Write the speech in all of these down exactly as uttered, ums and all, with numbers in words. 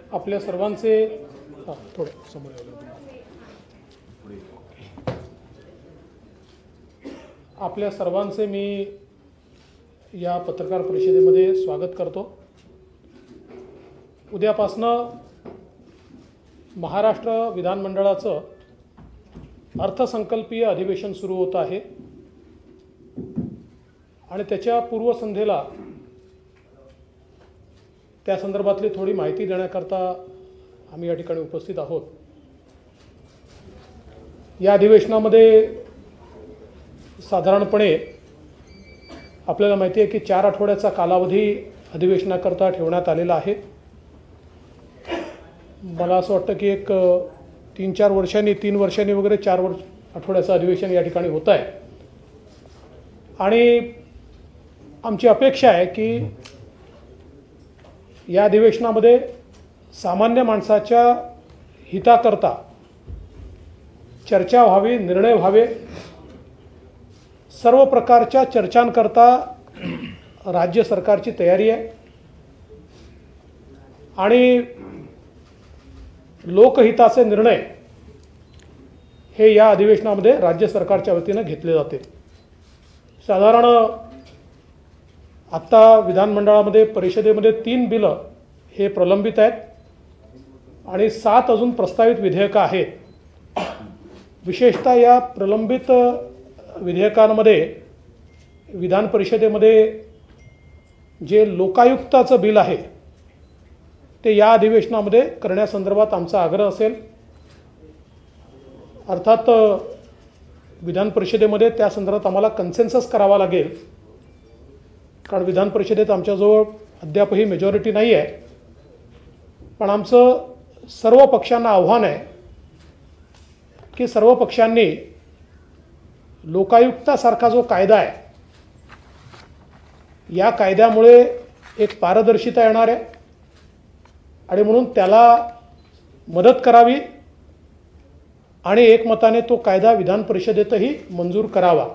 आपल्या सर्वांचे थोडे समोर आपल्या सर्वांचे मी या पत्रकार परिषदेमध्ये स्वागत करतो। उद्यापासनं महाराष्ट्र विधानमंडळाचं अर्थसंकल्पीय अधिवेशन सुरू होत आहे आणि त्याच्या पूर्वसंध्येला त्या संदर्भातली थोडी माहिती देण्याकरता आम्ही या ठिकाणी उपस्थित आहोत। या अधिवेशनामध्ये साधारणपणे आपल्याला माहिती आहे की चार आठवड्याचा कालावधी अधिवेशनाकरता ठेवण्यात आलेला आहे। मला असं वाटतं की एक तीन चार वर्षांनी तीन वर्षांनी वगैरे चार वर्ष आठवड्याचं अधिवेशन या ठिकाणी होत आहे आणि आमची अपेक्षा आहे की या अधिवेशनामध्ये सामान्य माणसाच्या हिताकरता चर्चा व्हावी, निर्णय व्हावे। सर्व प्रकारच्या चर्चांकरता राज्य सरकारची तयारी आहे आणि लोकहिताचे निर्णय हे या अधिवेशनामध्ये राज्य सरकारच्या वतीने घेतले जाते। साधारण आत्ता विधानमंडळामध्ये परिषदेमध्ये तीन बिलं हे प्रलंबित आहेत आणि सात अजून प्रस्तावित विधेयकं आहेत। विशेषतः या प्रलंबित विधेयकांमध्ये विधान परिषदेमध्ये जे लोकायुक्ताचं बिल आहे ते या अधिवेशनामध्ये करण्यासंदर्भात आमचा आग्रह असेल। अर्थात विधान परिषदेमध्ये त्या संदर्भात आम्हाला कन्सेन्सस करावा लागेल, कारण विधान परिषदेत आमच्याजवळ अद्यापही मेजॉरिटी नाही आहे। पण आमचं सर्व पक्षांना आव्हान आहे की सर्व पक्षांनी लोकायुक्तासारखा जो कायदा आहे या कायद्यामुळे एक पारदर्शिता येणार आहे आणि म्हणून त्याला मदत करावी आणि एकमताने तो कायदा विधान परिषदेतही मंजूर करावा।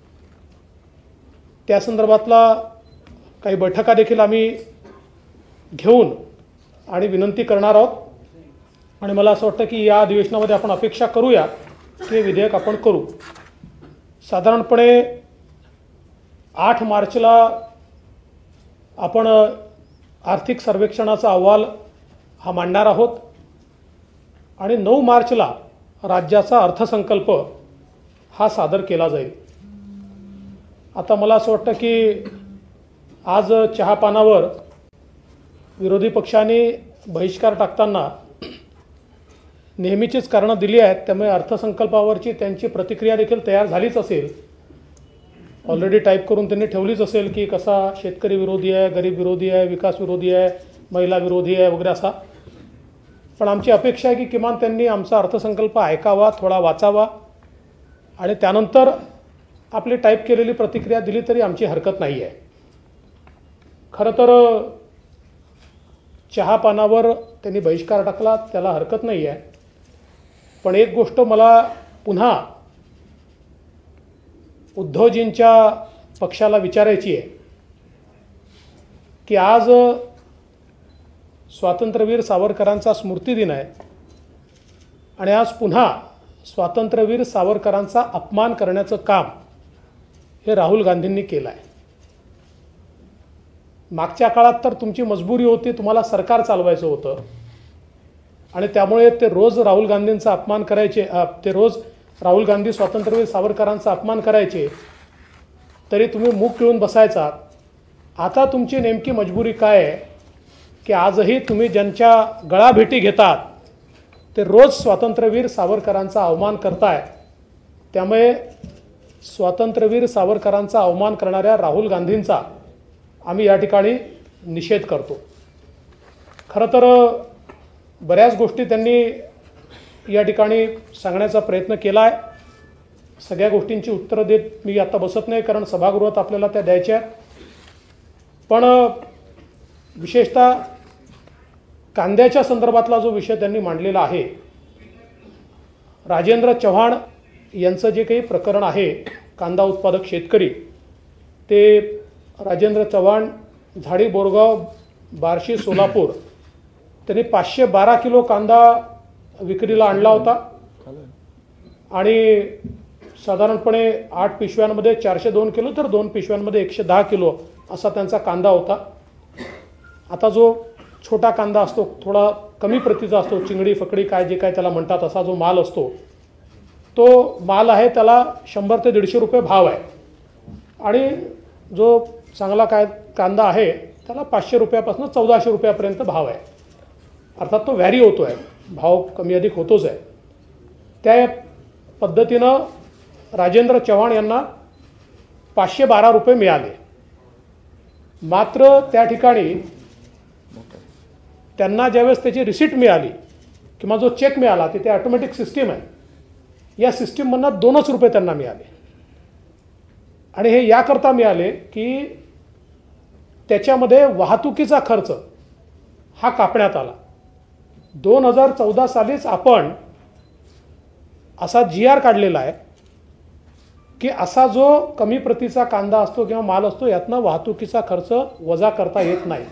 त्या संदर्भातला काही बैठका देखील आम्ही घेऊन आणि विनंती करणार आहोत आणि मला असं वाटतं की या अधिवेशनामध्ये आपण अपेक्षा करूया की विधेयक आपण करू। साधारणपणे आठ मार्चला आपण आर्थिक सर्वेक्षणाचा अहवाल हा मांडणार आहोत आणि नऊ मार्चला राज्याचा अर्थसंकल्प हा सादर केला जाईल। आता मला असं वाटतं की आज चहापानावर विरोधी पक्षांनी बहिष्कार टाकताना नेहमीचीच कारणं दिली आहेत, त्यामुळे अर्थसंकल्पावरची त्यांची प्रतिक्रिया देखील तयार झालीच असेल। ऑलरेडी टाईप करून त्यांनी ठेवलीच असेल की कसा शेतकरी विरोधी आहे, गरीब विरोधी आहे, विकास विरोधी आहे, महिला विरोधी आहे वगैरे असा। पण आमची अपेक्षा आहे की किमान त्यांनी आमचा अर्थसंकल्प ऐकावा, थोडा वाचावा आणि त्यानंतर आपली टाईप केलेली प्रतिक्रिया दिली तरी आमची हरकत नाही आहे। खरं तर चहापानावर त्यांनी बहिष्कार टाकला त्याला हरकत नाही आहे, पण एक गोष्ट मला पुन्हा उद्धवजींच्या पक्षाला विचारायची आहे की आज स्वातंत्र्यवीर सावरकरांचा स्मृतिदिन आहे आणि आज पुन्हा स्वातंत्र्यवीर सावरकरांचा अपमान करण्याचं काम हे राहुल गांधींनी केलं आहे। मागच्या काळात तर तुमची मजबुरी होती, तुम्हाला सरकार चालवायचं होतं आणि त्यामुळे ते रोज राहुल गांधींचा अपमान करायचे, ते रोज राहुल गांधी स्वातंत्र्यवीर सावरकरांचा अपमान करायचे तरी तुम्ही मूग पिळून बसायचा। आता तुमची नेमकी मजबुरी काय आहे की आजही तुम्ही ज्यांच्या गळाभेटी घेतात ते रोज स्वातंत्र्यवीर सावरकरांचा अवमान करताय। त्यामुळे स्वातंत्र्यवीर सावरकरांचा अवमान करणाऱ्या राहुल गांधींचा आम्ही या ठिकाणी निषेध करतो। खरं तर बऱ्याच गोष्टी त्यांनी या ठिकाणी सांगण्याचा प्रयत्न केला आहे। सगळ्या गोष्टींची उत्तरं देत मी आता बसत नाही, कारण सभागृहात आपल्याला त्या द्यायच्या आहेत। पण विशेषतः कांद्याच्या संदर्भातला जो विषय त्यांनी मांडलेला आहे, राजेंद्र चव्हाण यांचं जे काही प्रकरण आहे कांदा उत्पादक शेतकरी, ते राजेंद्र चव्हाण झाडी बोरगाव बार्शी सोलापूर त्यांनी पाचशे बारा किलो कांदा विक्रीला आणला होता आणि साधारणपणे आठ पिशव्यांमध्ये चारशे दोन किलो तर दोन पिशव्यांमध्ये एकशे दहा किलो असा त्यांचा कांदा होता. आता जो छोटा कांदा असतो, थोडा कमी प्रतीचा असतो, चिंगडी फकडी काय जे काय त्याला म्हणतात, असा जो माल असतो तो माल आहे त्याला शंभर ते दीडशे रुपये भाव आहे आणि जो चांगला काय कांदा आहे त्याला पाचशे रुपयापासून चौदाशे रुपयापर्यंत भाव आहे. अर्थात तो व्हॅरी होतो आहे, भाव कमी अधिक होतोच आहे. त्या पद्धतीनं राजेंद्र चव्हाण यांना पाचशे बारा रुपये मिळाले. मात्र त्या ठिकाणी त्यांना ज्यावेळेस त्याची रिसीट मिळाली किंवा जो चेक मिळाला, तिथे ऑटोमॅटिक सिस्टीम आहे, या सिस्टीममधनं दोनच रुपये त्यांना मिळाले. आणि हे याकरता मिळाले की त्याच्यामध्ये वाहतुकीचा खर्च हा कापण्यात आला. दोन हजार चौदा सालीच आपण असा जी आर काढलेला आहे की असा जो कमी प्रतीचा कांदा असतो किंवा माल असतो यातनं वाहतुकीचा खर्च वजा करता येत नाही.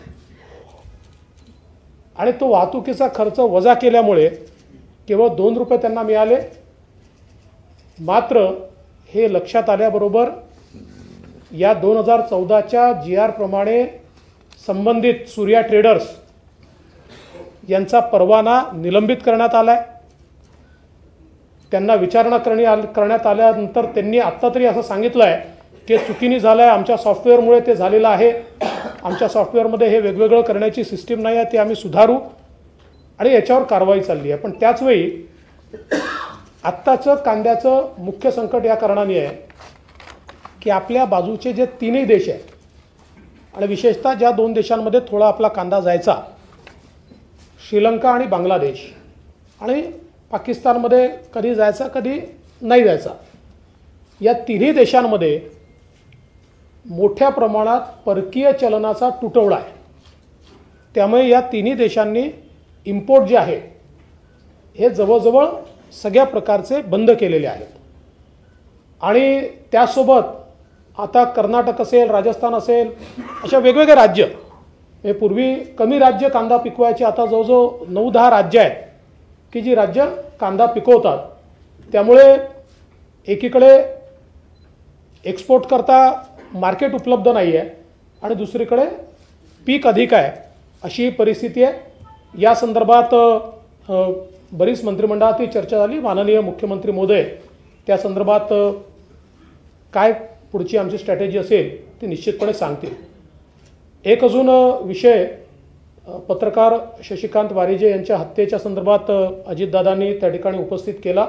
आणि तो वाहतुकीचा खर्च वजा केल्यामुळे केवळ दोन रुपये त्यांना मिळाले. मात्र हे लक्षात आल्याबरोबर या दोन हजार चौदाच्या जी आर प्रमाणे संबंधित सूर्या ट्रेडर्स यांचा परवाना निलंबित करण्यात आला आहे. त्यांना विचारणा करणी करण्यात आल्यानंतर त्यांनी आत्ता तरी असं सांगितलं आहे की चुकीने झालं आहे, आमच्या सॉफ्टवेअरमुळे ते झालेलं आहे, आमच्या सॉफ्टवेअरमध्ये हे वेगवेगळं करण्याची सिस्टीम नाही आहे, ते आम्ही सुधारू आणि याच्यावर कारवाई चालली आहे. पण त्याचवेळी आत्ताचं कांद्याचं मुख्य संकट या कारणाने आहे की आपल्या बाजूचे जे तीनही देश आहेत आणि विशेषतः ज्या दोन देशांमध्ये थोडा आपला कांदा जायचा, श्रीलंका आणि बांगलादेश, आणि पाकिस्तानमध्ये कधी जायचा कधी नाही जायचा, या तिन्ही देशांमध्ये मोठ्या प्रमाणात परकीय चलनाचा तुटवडा आहे. त्यामुळे या तिन्ही देशांनी इम्पोर्ट जे आहे हे जवळजवळ सगळ्या प्रकारचे बंद केलेले आहेत. आणि त्यासोबत आता कर्नाटक असेल, राजस्थान असेल, अशा वेगवेगळे राज्य, हे पूर्वी कमी राज्य कांदा पिकवायचे, आता जवळजवळ नऊ दहा राज्य आहेत की जी राज्य कांदा पिकवतात. त्यामुळे एकीकडे एक्सपोर्ट करता मार्केट उपलब्ध नाही आहे आणि दुसरीकडे पीक अधिक आहे, अशी परिस्थिती आहे. या संदर्भात बरीच मंत्रिमंडळातही चर्चा झाली. माननीय मुख्यमंत्री महोदय त्या संदर्भात काय पुढची आमची स्ट्रॅटेजी असेल ती निश्चितपणे सांगतील. एक अजून विषय, पत्रकार शशिकांत वारिजे यांच्या हत्येच्या संदर्भात अजितदादांनी त्या ठिकाणी उपस्थित केला.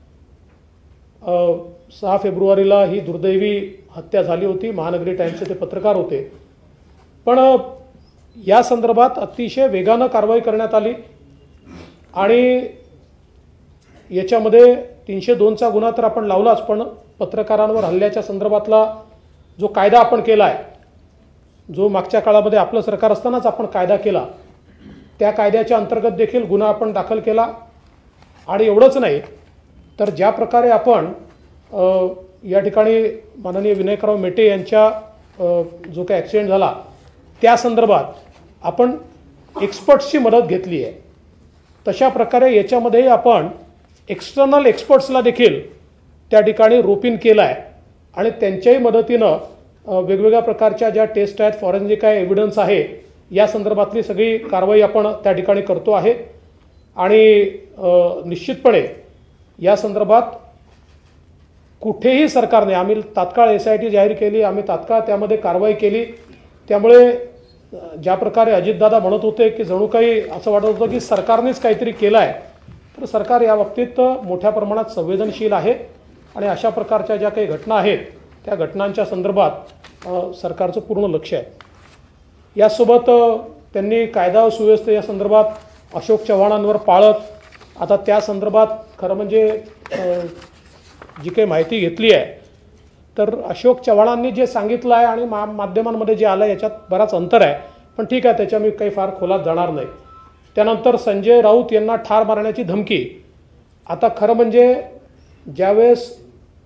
सहा फेब्रुवारीला ही दुर्दैवी हत्या झाली होती. महानगरी टाइम्सचे ते पत्रकार होते. पण या संदर्भात अतिशय वेगानं कारवाई करण्यात आली आणि याच्यामध्ये तीनशे दोनचा गुन्हा तर आपण लावलाच, पण पत्रकारांवर हल्ल्याच्या संदर्भातला जो कायदा आपण केला आहे, जो मागच्या काळामध्ये आपलं सरकार असतानाच आपण कायदा केला, त्या कायद्याच्या अंतर्गत देखील गुन्हा आपण दाखल केला. आणि एवढंच नाही तर ज्या प्रकारे आपण या ठिकाणी माननीय विनायकराव मेटे यांच्या जो काही ॲक्सिडेंट झाला त्या संदर्भात आपण एक्सपर्ट्सची मदत घेतली आहे, तशा प्रकारे याच्यामध्ये आपण एक्सटर्नल एक्सपर्ट्सला देखील त्या ठिकाणी रोपिन केलं आहे आणि त्यांच्याही मदतीनं वेगवेगळ्या प्रकारच्या ज्या टेस्ट आहेत, फॉरेन्सिक आहे, एव्हिडन्स आहे, या संदर्भातली सगळी कारवाई आपण त्या ठिकाणी करतो आहे. आणि निश्चितपणे या संदर्भात कुठेही सरकारने, आम्ही तात्काळ एस आय टी जाहीर केली, आम्ही तात्काळ त्यामध्ये कारवाई केली. त्यामुळे ज्या प्रकारे अजितदादा म्हणत होते की जणू काही असं वाटत होतं की सरकारनेच काहीतरी केलं आहे, तर सरकार या बाबतीत मोठ्या प्रमाणात संवेदनशील आहे आणि अशा प्रकारच्या ज्या काही घटना आहेत त्या घटनांच्या संदर्भात सरकारचं पूर्ण लक्ष आहे. यासोबत त्यांनी कायदा व सुव्यवस्था या संदर्भात अशोक चव्हाणांवर पाळत, आता त्या संदर्भात खरं म्हणजे जी काही माहिती घेतली आहे तर अशोक चव्हाणांनी जे सांगितलं आहे आणि मा माध्यमांमध्ये जे आलं आहे याच्यात बराच अंतर आहे, पण ठीक आहे, त्याच्या मी काही फार खोलात जाणार नाही. त्यानंतर संजय राऊत यांना ठार मारण्याची धमकी. आता खरं म्हणजे ज्यावेळेस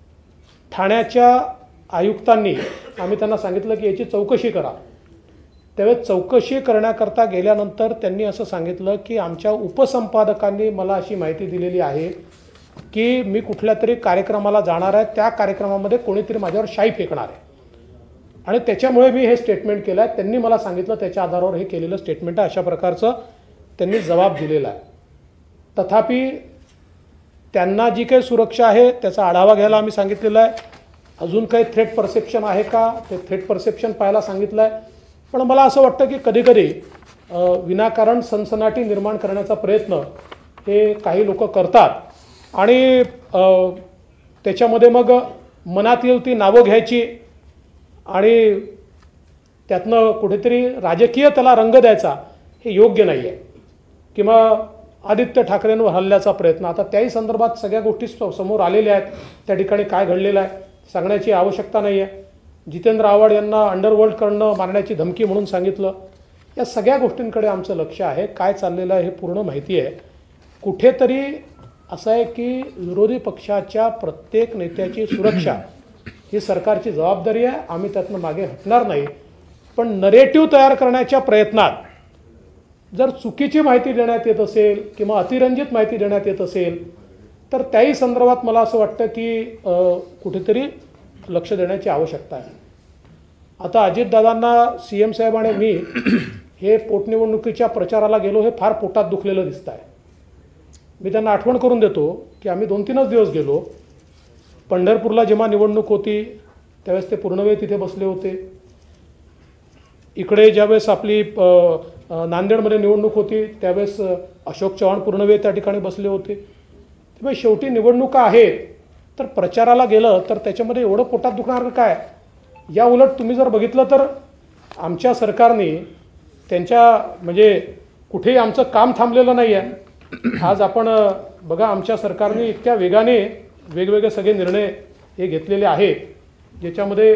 ठाण्याच्या आयुक्तांनी, आम्ही त्यांना सांगितलं की याची चौकशी करा, त्यावेळेस चौकशी करण्याकरता गेल्यानंतर त्यांनी असं सांगितलं की आमच्या उपसंपादकांनी मला अशी माहिती दिलेली आहे की मी कुठल्या तरी कार्यक्रमाला जाणार आहे, त्या कार्यक्रमामध्ये कोणीतरी माझ्यावर शाई फेकणार आहे आणि त्याच्यामुळे मी हे स्टेटमेंट केलं आहे, त्यांनी मला सांगितलं, त्याच्या आधारावर हे केलेलं स्टेटमेंट आहे, अशा प्रकारचं त्यांनी जबाब दिलेला आहे. तथापि त्यांना जी काही सुरक्षा आहे त्याचा आढावा घ्यायला आम्ही सांगितलेला आहे. अजून काही थ्रेट परसेप्शन आहे का ते थ्रेट परसेप्शन पाहायला सांगितलं आहे. पण मला असं वाटतं की कधीकधी विनाकारण सनसनाटी निर्माण करण्याचा प्रयत्न हे काही लोक करतात आणि त्याच्यामध्ये मग मनात येईल ती नावं घ्यायची आणि त्यातनं कुठेतरी राजकीय त्याला रंग द्यायचा, हे योग्य नाही आहे. किंवा आदित्य ठाकरेंवर हल्ल्याचा प्रयत्न, आता त्याही संदर्भात सगळ्या गोष्टी समोर आलेल्या आहेत, त्या ठिकाणी काय घडलेलं आहे सांगण्याची आवश्यकता नाही आहे. जितेंद्र आव्हाड यांना अंडरवर्ल्ड करणं मारण्याची धमकी म्हणून सांगितलं. या सगळ्या गोष्टींकडे आमचं लक्ष आहे, काय चाललेलं आहे हे पूर्ण माहिती आहे. कुठेतरी असं आहे की विरोधी पक्षाच्या प्रत्येक नेत्याची सुरक्षा ही सरकारची जबाबदारी आहे, आम्ही त्यातनं मागे हटणार नाही. पण नरेटिव्ह तयार करण्याच्या प्रयत्नात जर चुकीची माहिती देण्यात येत असेल किंवा अतिरंजित माहिती देण्यात येत असेल तर त्याही संदर्भात मला असं वाटतं की कुठेतरी लक्ष देण्याची आवश्यकता आहे. आता अजितदादांना सी एम साहेब आणि मी हे पोटनिवडणुकीच्या प्रचाराला गेलो, हे फार पोटात दुखलेलं दिसत आहे. मी त्यांना आठवण करून देतो की आम्ही दोन तीनच दिवस गेलो. पंढरपूरला जेव्हा निवडणूक होती त्यावेळेस ते पूर्णवेळ तिथे बसले होते. इकडे ज्यावेळेस आपली नांदेडमध्ये निवडणूक होती त्यावेळेस अशोक चव्हाण पूर्णवेळ त्या ठिकाणी बसले होते. त्यामुळे शेवटी निवडणुका आहेत तर प्रचाराला गेलं तर त्याच्यामध्ये एवढं पोटात दुखणार काय. या उलट तुम्ही जर बघितलं तर आमच्या सरकारने त्यांच्या म्हणजे कुठेही आमचं काम थांबलेलं नाही आहे. आज आपण बघा आमच्या सरकारने इतक्या वेगाने वेगवेगळे सगळे निर्णय हे घेतलेले आहेत ज्याच्यामध्ये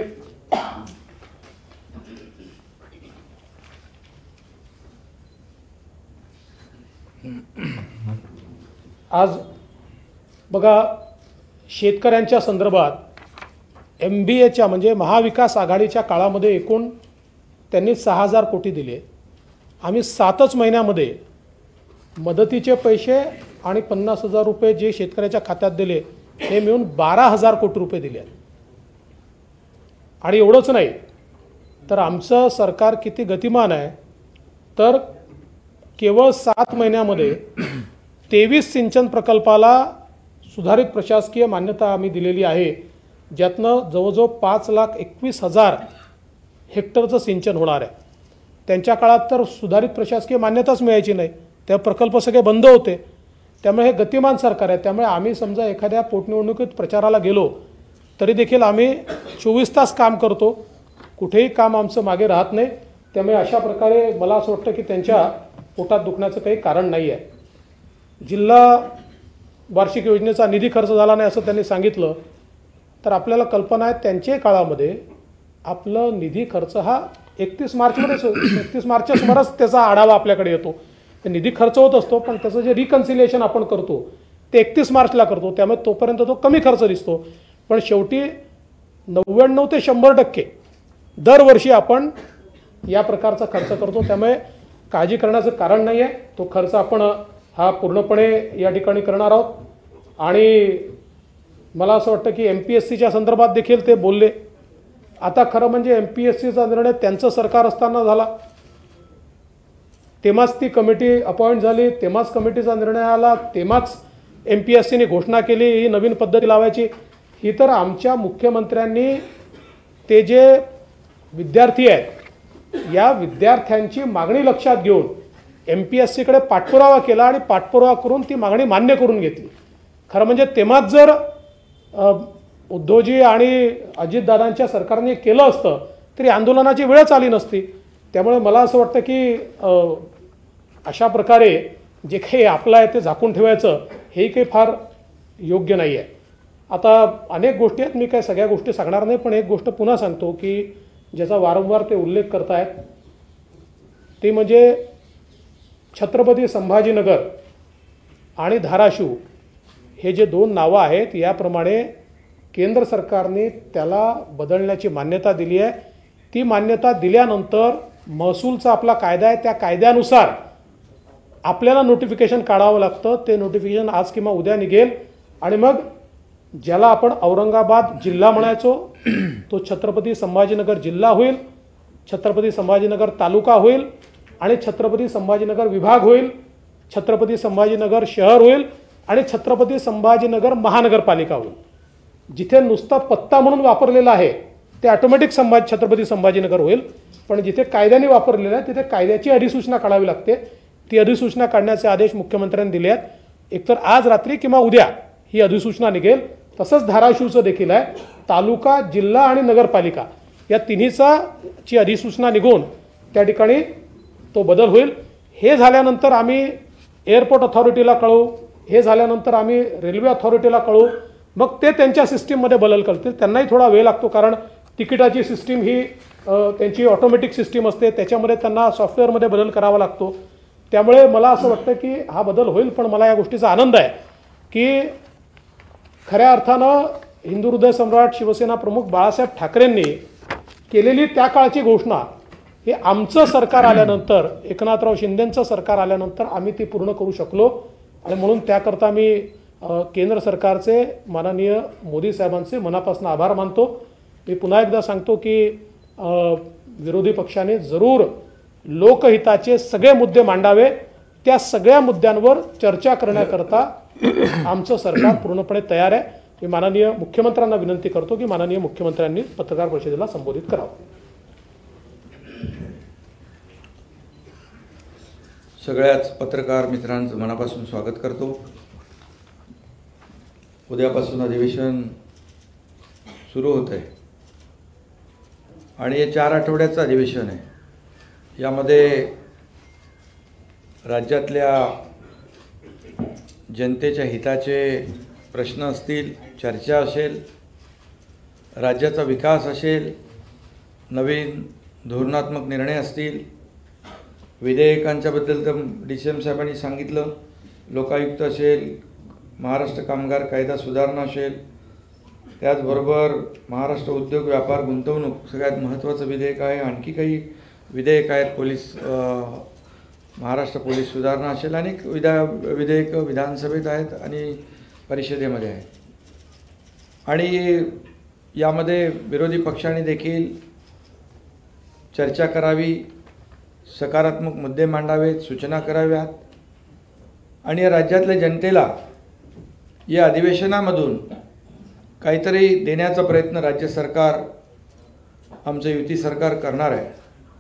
आज बघा शेतकऱ्यांच्या संदर्भात एम बी एच्या म्हणजे महाविकास आघाडीच्या काळामध्ये एकूण त्यांनी सहा हजार कोटी दिले. आम्ही सातच महिन्यामध्ये मदतीचे पैसे आणि पन्नास हजार रुपये जे शेतकऱ्याच्या खात्यात दिले हे मिळून बारा हजार कोटी रुपये दिले. आणि एवढंच नाही तर आमचं सरकार किती गतिमान आहे तर केवळ सात महिन्यामध्ये तेवीस सिंचन प्रकल्पाला सुधारित प्रशासकीय मान्यता आम्ही दिलेली आहे, ज्यातनं जवळजवळ पाच लाख एकवीस हजार हेक्टरचं सिंचन होणार आहे. त्यांच्या काळात तर सुधारित प्रशासकीय मान्यताच मिळायची नाही, त्या प्रकल्प सगळे बंद होते. त्यामुळे हे गतिमान सरकार आहे. त्यामुळे आम्ही समजा एखाद्या पोटनिवडणुकीत प्रचाराला गेलो तरी देखील आम्ही चोवीस तास काम करतो, कुठेही काम आमचं मागे राहत नाही. त्यामुळे अशा प्रकारे मला असं वाटतं की त्यांच्या पोटात दुखण्याचं काही कारण नाही आहे. जिल्हा वार्षिक योजनेचा निधी खर्च झाला नाही असं त्यांनी सांगितलं तर आपल्याला कल्पना आहे त्यांच्या काळामध्ये आपलं निधी खर्च हा एकतीस मार्चमध्येच एकतीस मार्चच्या सुमारास त्याचा आढावा आपल्याकडे येतो. निधी खर्च होत असतो पण त्याचं जे रिकन्सिलिएशन आपण करतो ते एकतीस मार्चला करतो, त्यामुळे तोपर्यंत तो कमी खर्च दिसतो. पण शेवटी नव्याण्णव ते शंभर टक्के दरवर्षी आपण या प्रकारचा खर्च करतो. त्यामुळे काळजी करण्याचं कारण नाही आहे. तो खर्च आपण हा पूर्णपणे या ठिकाणी करणार आहोत. आणि मला असं वाटतं की एम पी एस सीच्या संदर्भात देखील ते बोलले. आता खरं म्हणजे एम पी एस सीचा निर्णय त्यांचं सरकार असताना झाला, तेव्हाच ती कमिटी अपॉइंट झाली, तेव्हाच कमिटीचा निर्णय आला, तेव्हाच एम पी एस सीने घोषणा केली ही नवीन पद्धती लावायची. ही तर आमच्या मुख्यमंत्र्यांनी ते जे विद्यार्थी आहेत या विद्यार्थ्यांची मागणी लक्षात घेऊन एम पी एस सीकडे पाठपुरावा केला आणि पाठपुरावा करून ती मागणी मान्य करून घेतली. खरं म्हणजे तेव्हाच जर उद्धवजी आणि अजितदादांच्या सरकारने केलं असतं तरी आंदोलनाची वेळच आली नसती. त्यामुळे मला असं वाटतं की अशा प्रकारे जे काही आपलं आहे ते झाकून ठेवायचं हेही काही फार योग्य नाही आहे. आता अनेक गोष्टी आहेत, मी काय सगळ्या गोष्टी सांगणार नाही, पण एक गोष्ट पुन्हा सांगतो की ज्याचा वारंवार ते उल्लेख करतायत ते म्हणजे छत्रपती संभाजीनगर आणि धाराशिव हे जे दोन नावं आहेत याप्रमाणे केंद्र सरकारने त्याला बदलण्याची मान्यता दिली आहे. ती मान्यता दिल्यानंतर महसूलचा आपला कायदा आहे त्या कायद्यानुसार आपल्याला नोटिफिकेशन काढावं लागतं. ते नोटिफिकेशन आज किंवा उद्या निघेल आणि मग ज्याला आपण औरंगाबाद जिल्हा म्हणायचो तो छत्रपती संभाजीनगर जिल्हा होईल, छत्रपती संभाजीनगर तालुका होईल आणि छत्रपती संभाजीनगर विभाग होईल, छत्रपती संभाजीनगर शहर होईल आणि छत्रपती संभाजीनगर महानगरपालिका होईल. जिथे नुसता पत्ता म्हणून वापरलेला आहे ते ऑटोमॅटिक संभाजी छत्रपती संभाजीनगर होईल, पण जिथे कायद्याने वापरलेलं आहे तिथे कायद्याची अधिसूचना काढावी लागते. ती अधिसूचना काढण्याचे आदेश मुख्यमंत्र्यांनी दिले आहेत. एकतर आज रात्री किंवा उद्या ही अधिसूचना निघेल. तसंच धाराशिवचं देखील आहे, तालुका, जिल्हा आणि नगरपालिका या तिन्हीचा ची अधिसूचना निघून त्या ठिकाणी तो बदल होईल. हे झाल्यानंतर आम्ही एअरपोर्ट अथॉरिटीला कळवू, हे झाल्यानंतर आम्ही रेल्वे अथॉरिटीला कळवू, मग ते त्यांच्या सिस्टीममध्ये बदल करतील. त्यांनाही थोडा वेळ लागतो कारण तिकिटाची सिस्टीम ही त्यांची ऑटोमॅटिक सिस्टीम असते, त्याच्यामध्ये त्यांना सॉफ्टवेअरमध्ये बदल करावा लागतो. त्यामुळे मला असं वाटतं की हा बदल होईल. पण मला या गोष्टीचा आनंद आहे की खऱ्या अर्थानं हिंदू हृदय सम्राट शिवसेना प्रमुख बाळासाहेब ठाकरेंनी केलेली त्या काळची घोषणा हे आमचं सरकार आल्यानंतर, एकनाथराव शिंदेंचं सरकार आल्यानंतर आम्ही ती पूर्ण करू शकलो. आणि म्हणून त्याकरता मी केंद्र सरकारचे माननीय मोदी साहेबांचे मनापासून आभार मानतो. मी पुन्हा एकदा सांगतो की विरोधी पक्षाने जरूर लोकहिताचे सगळे मुद्दे मांडावे. त्या सगळ्या मुद्द्यांवर चर्चा करण्याकरता आमचं सरकार पूर्णपणे तयार आहे. मी माननीय मुख्यमंत्र्यांना विनंती करतो की माननीय मुख्यमंत्र्यांनी पत्रकार परिषदेला संबोधित करावं. सगळ्याच पत्रकार मित्रांचं मनापासून स्वागत करतो. उद्यापासून अधिवेशन सुरू होत आहे आणि हे चार आठवड्याचं अधिवेशन आहे. यामध्ये राज्यातल्या जनतेच्या हिताचे प्रश्न असतील, चर्चा असेल, राज्याचा विकास असेल, नवीन धोरणात्मक निर्णय असतील, विधेयकांच्याबद्दल तर डी सी एम साहेबांनी सांगितलं, लोकायुक्त असेल, महाराष्ट्र कामगार कायदा सुधारणा असेल, त्याचबरोबर महाराष्ट्र उद्योग व्यापार गुंतवणूक सगळ्यात महत्त्वाचं विधेयक आहे. आणखी काही विधेयक आहेत, पोलीस महाराष्ट्र पोलीस सुधारणा असेल, अनेक विधा विधेयक विधानसभेत आहेत आणि परिषदेमध्ये आहेत. आणि यामध्ये विरोधी पक्षांनी देखील चर्चा करावी, सकारात्मक मुद्दे मांडावेत, सूचना कराव्यात आणि या राज्यातल्या जनतेला या अधिवेशनामधून काहीतरी देण्याचा प्रयत्न राज्य सरकार, आमचं युती सरकार करणार आहे.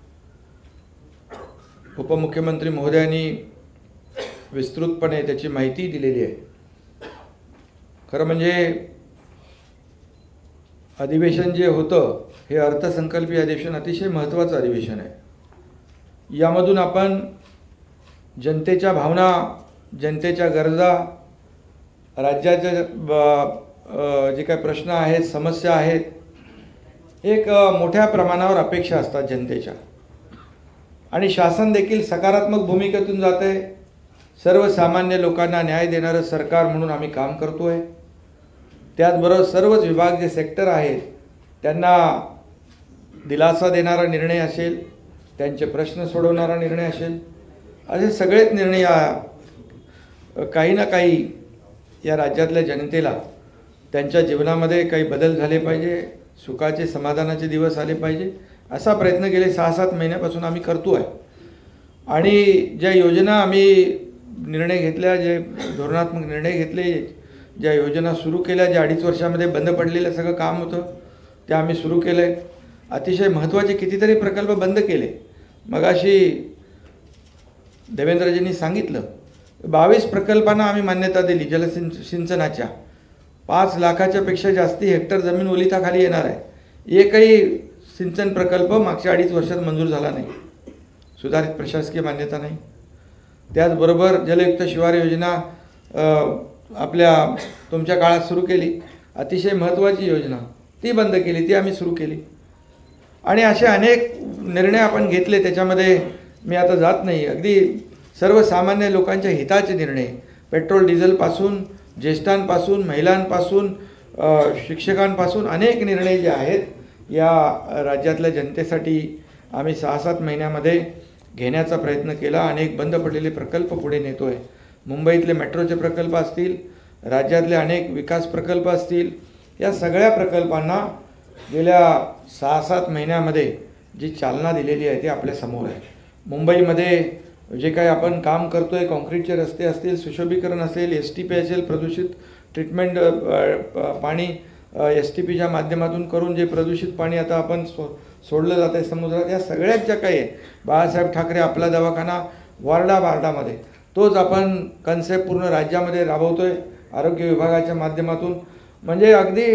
उपमुख्यमंत्री महोदयांनी विस्तृतपणे त्याची माहिती दिलेली आहे. खरं म्हणजे अधिवेशन जे होतं हे अर्थसंकल्पीय अधिवेशन अतिशय महत्त्वाचं अधिवेशन आहे. यामधून आपण जनतेच्या भावना, जनतेच्या गरजा, राज्याच्या जे काही प्रश्न आहेत, समस्या आहेत, एक मोठ्या प्रमाणावर अपेक्षा असतात जनतेच्या आणि शासन देखील सकारात्मक भूमिकेतून जात आहे. सर्वसामान्य लोकांना न्याय देणारं सरकार म्हणून आम्ही काम करतो आहे. त्याचबरोबर सर्वच विभाग जे सेक्टर आहेत त्यांना दिलासा देणारा निर्णय असेल, त्यांचे प्रश्न सोडवणारा निर्णय असेल, असे सगळेच निर्णय या काही ना काही या राज्यातल्या जनतेला त्यांच्या जीवनामध्ये काही बदल झाले पाहिजे, सुखाचे समाधानाचे दिवस आले पाहिजे, असा प्रयत्न गेले सहा सात महिन्यापासून आम्ही करतो आहे. आणि ज्या योजना आम्ही निर्णय घेतल्या, जे धोरणात्मक निर्णय घेतले, ज्या योजना सुरू केल्या, ज्या अडीच वर्षामध्ये बंद पडलेलं सगळं काम होतं ते आम्ही सुरू केलं आहे. अतिशय महत्त्वाचे कितीतरी प्रकल्प बंद केले. मगाशी देवेंद्रजींनी सांगितलं बावीस प्रकल्पांना आम्ही मान्यता दिली. जलसिं सिंचनाच्या पाच लाखाच्या पेक्षा जास्ती हेक्टर जमीन ओलिताखाली येणार आहे. एकही सिंचन प्रकल्प मागच्या अडीच वर्षात मंजूर झाला नाही, सुधारित प्रशासकीय मान्यता नाही. त्याचबरोबर जलयुक्त शिवार योजना आपल्या तुमच्या काळात सुरू केली, अतिशय महत्त्वाची योजना, ती बंद केली, ती आम्ही सुरू केली. आणि असे अनेक निर्णय आपण घेतले. त्याच्यामध्ये मी आता जात नाही. अगदी सर्वसामान्य लोकांच्या हिताचे निर्णय, पेट्रोल डिझेलपासून, ज्येष्ठांपासून, महिलांपासून, शिक्षकांपासून अनेक निर्णय जे आहेत या राज्यातल्या जनतेसाठी आम्ही सहा सात महिन्यामध्ये घेण्याचा प्रयत्न केला. अनेक बंद पडलेले प्रकल्प पुढे नेतो आहे. मुंबईतले मेट्रोचे प्रकल्प असतील, राज्यातले अनेक विकास प्रकल्प असतील, या सगळ्या प्रकल्पांना गेल्या सहा सात महिन्यामध्ये जी चालना दिलेली आहे ती आपल्यासमोर आहे. मुंबईमध्ये जे काही आपण काम करतो आहे, कॉन्क्रीटचे रस्ते असतील, सुशोभीकरण असेल, एस टी पी असेल, प्रदूषित ट्रीटमेंट पाणी एस टी पीच्या माध्यमातून करून जे प्रदूषित पाणी आता आपण सो सोडलं जातं आहे समुद्रात, या सगळ्यात ज्या काही आहे, बाळासाहेब ठाकरे आपला दवाखाना वार्डा वार्डामध्ये, तोच आपण कन्सेप्ट पूर्ण राज्यामध्ये राबवतो आहे आरोग्य विभागाच्या माध्यमातून. म्हणजे अगदी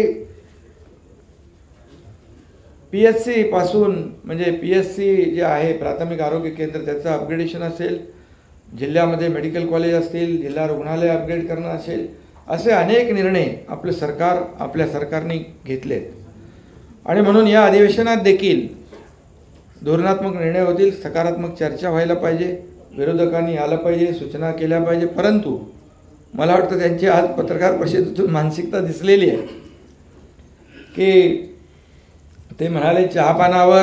पी एच सी पासून, म्हणजे पी एच सी जे आहे प्राथमिक आरोग्य केंद्र, त्याचं अपग्रेडेशन असेल, जिल्ह्यामध्ये मेडिकल कॉलेज असतील, जिल्हा रुग्णालय अपग्रेड करणं असेल, असे अनेक निर्णय आपलं सरकार आपल्या सरकारने घेतलेत. आणि म्हणून या अधिवेशनात देखील धोरणात्मक निर्णय होतील, सकारात्मक चर्चा व्हायला पाहिजे, विरोधकांनी आलं पाहिजे, सूचना केल्या पाहिजे. परंतु मला वाटतं त्यांची आज पत्रकार परिषदेतून मानसिकता दिसलेली आहे की ते म्हणाले चहापानावर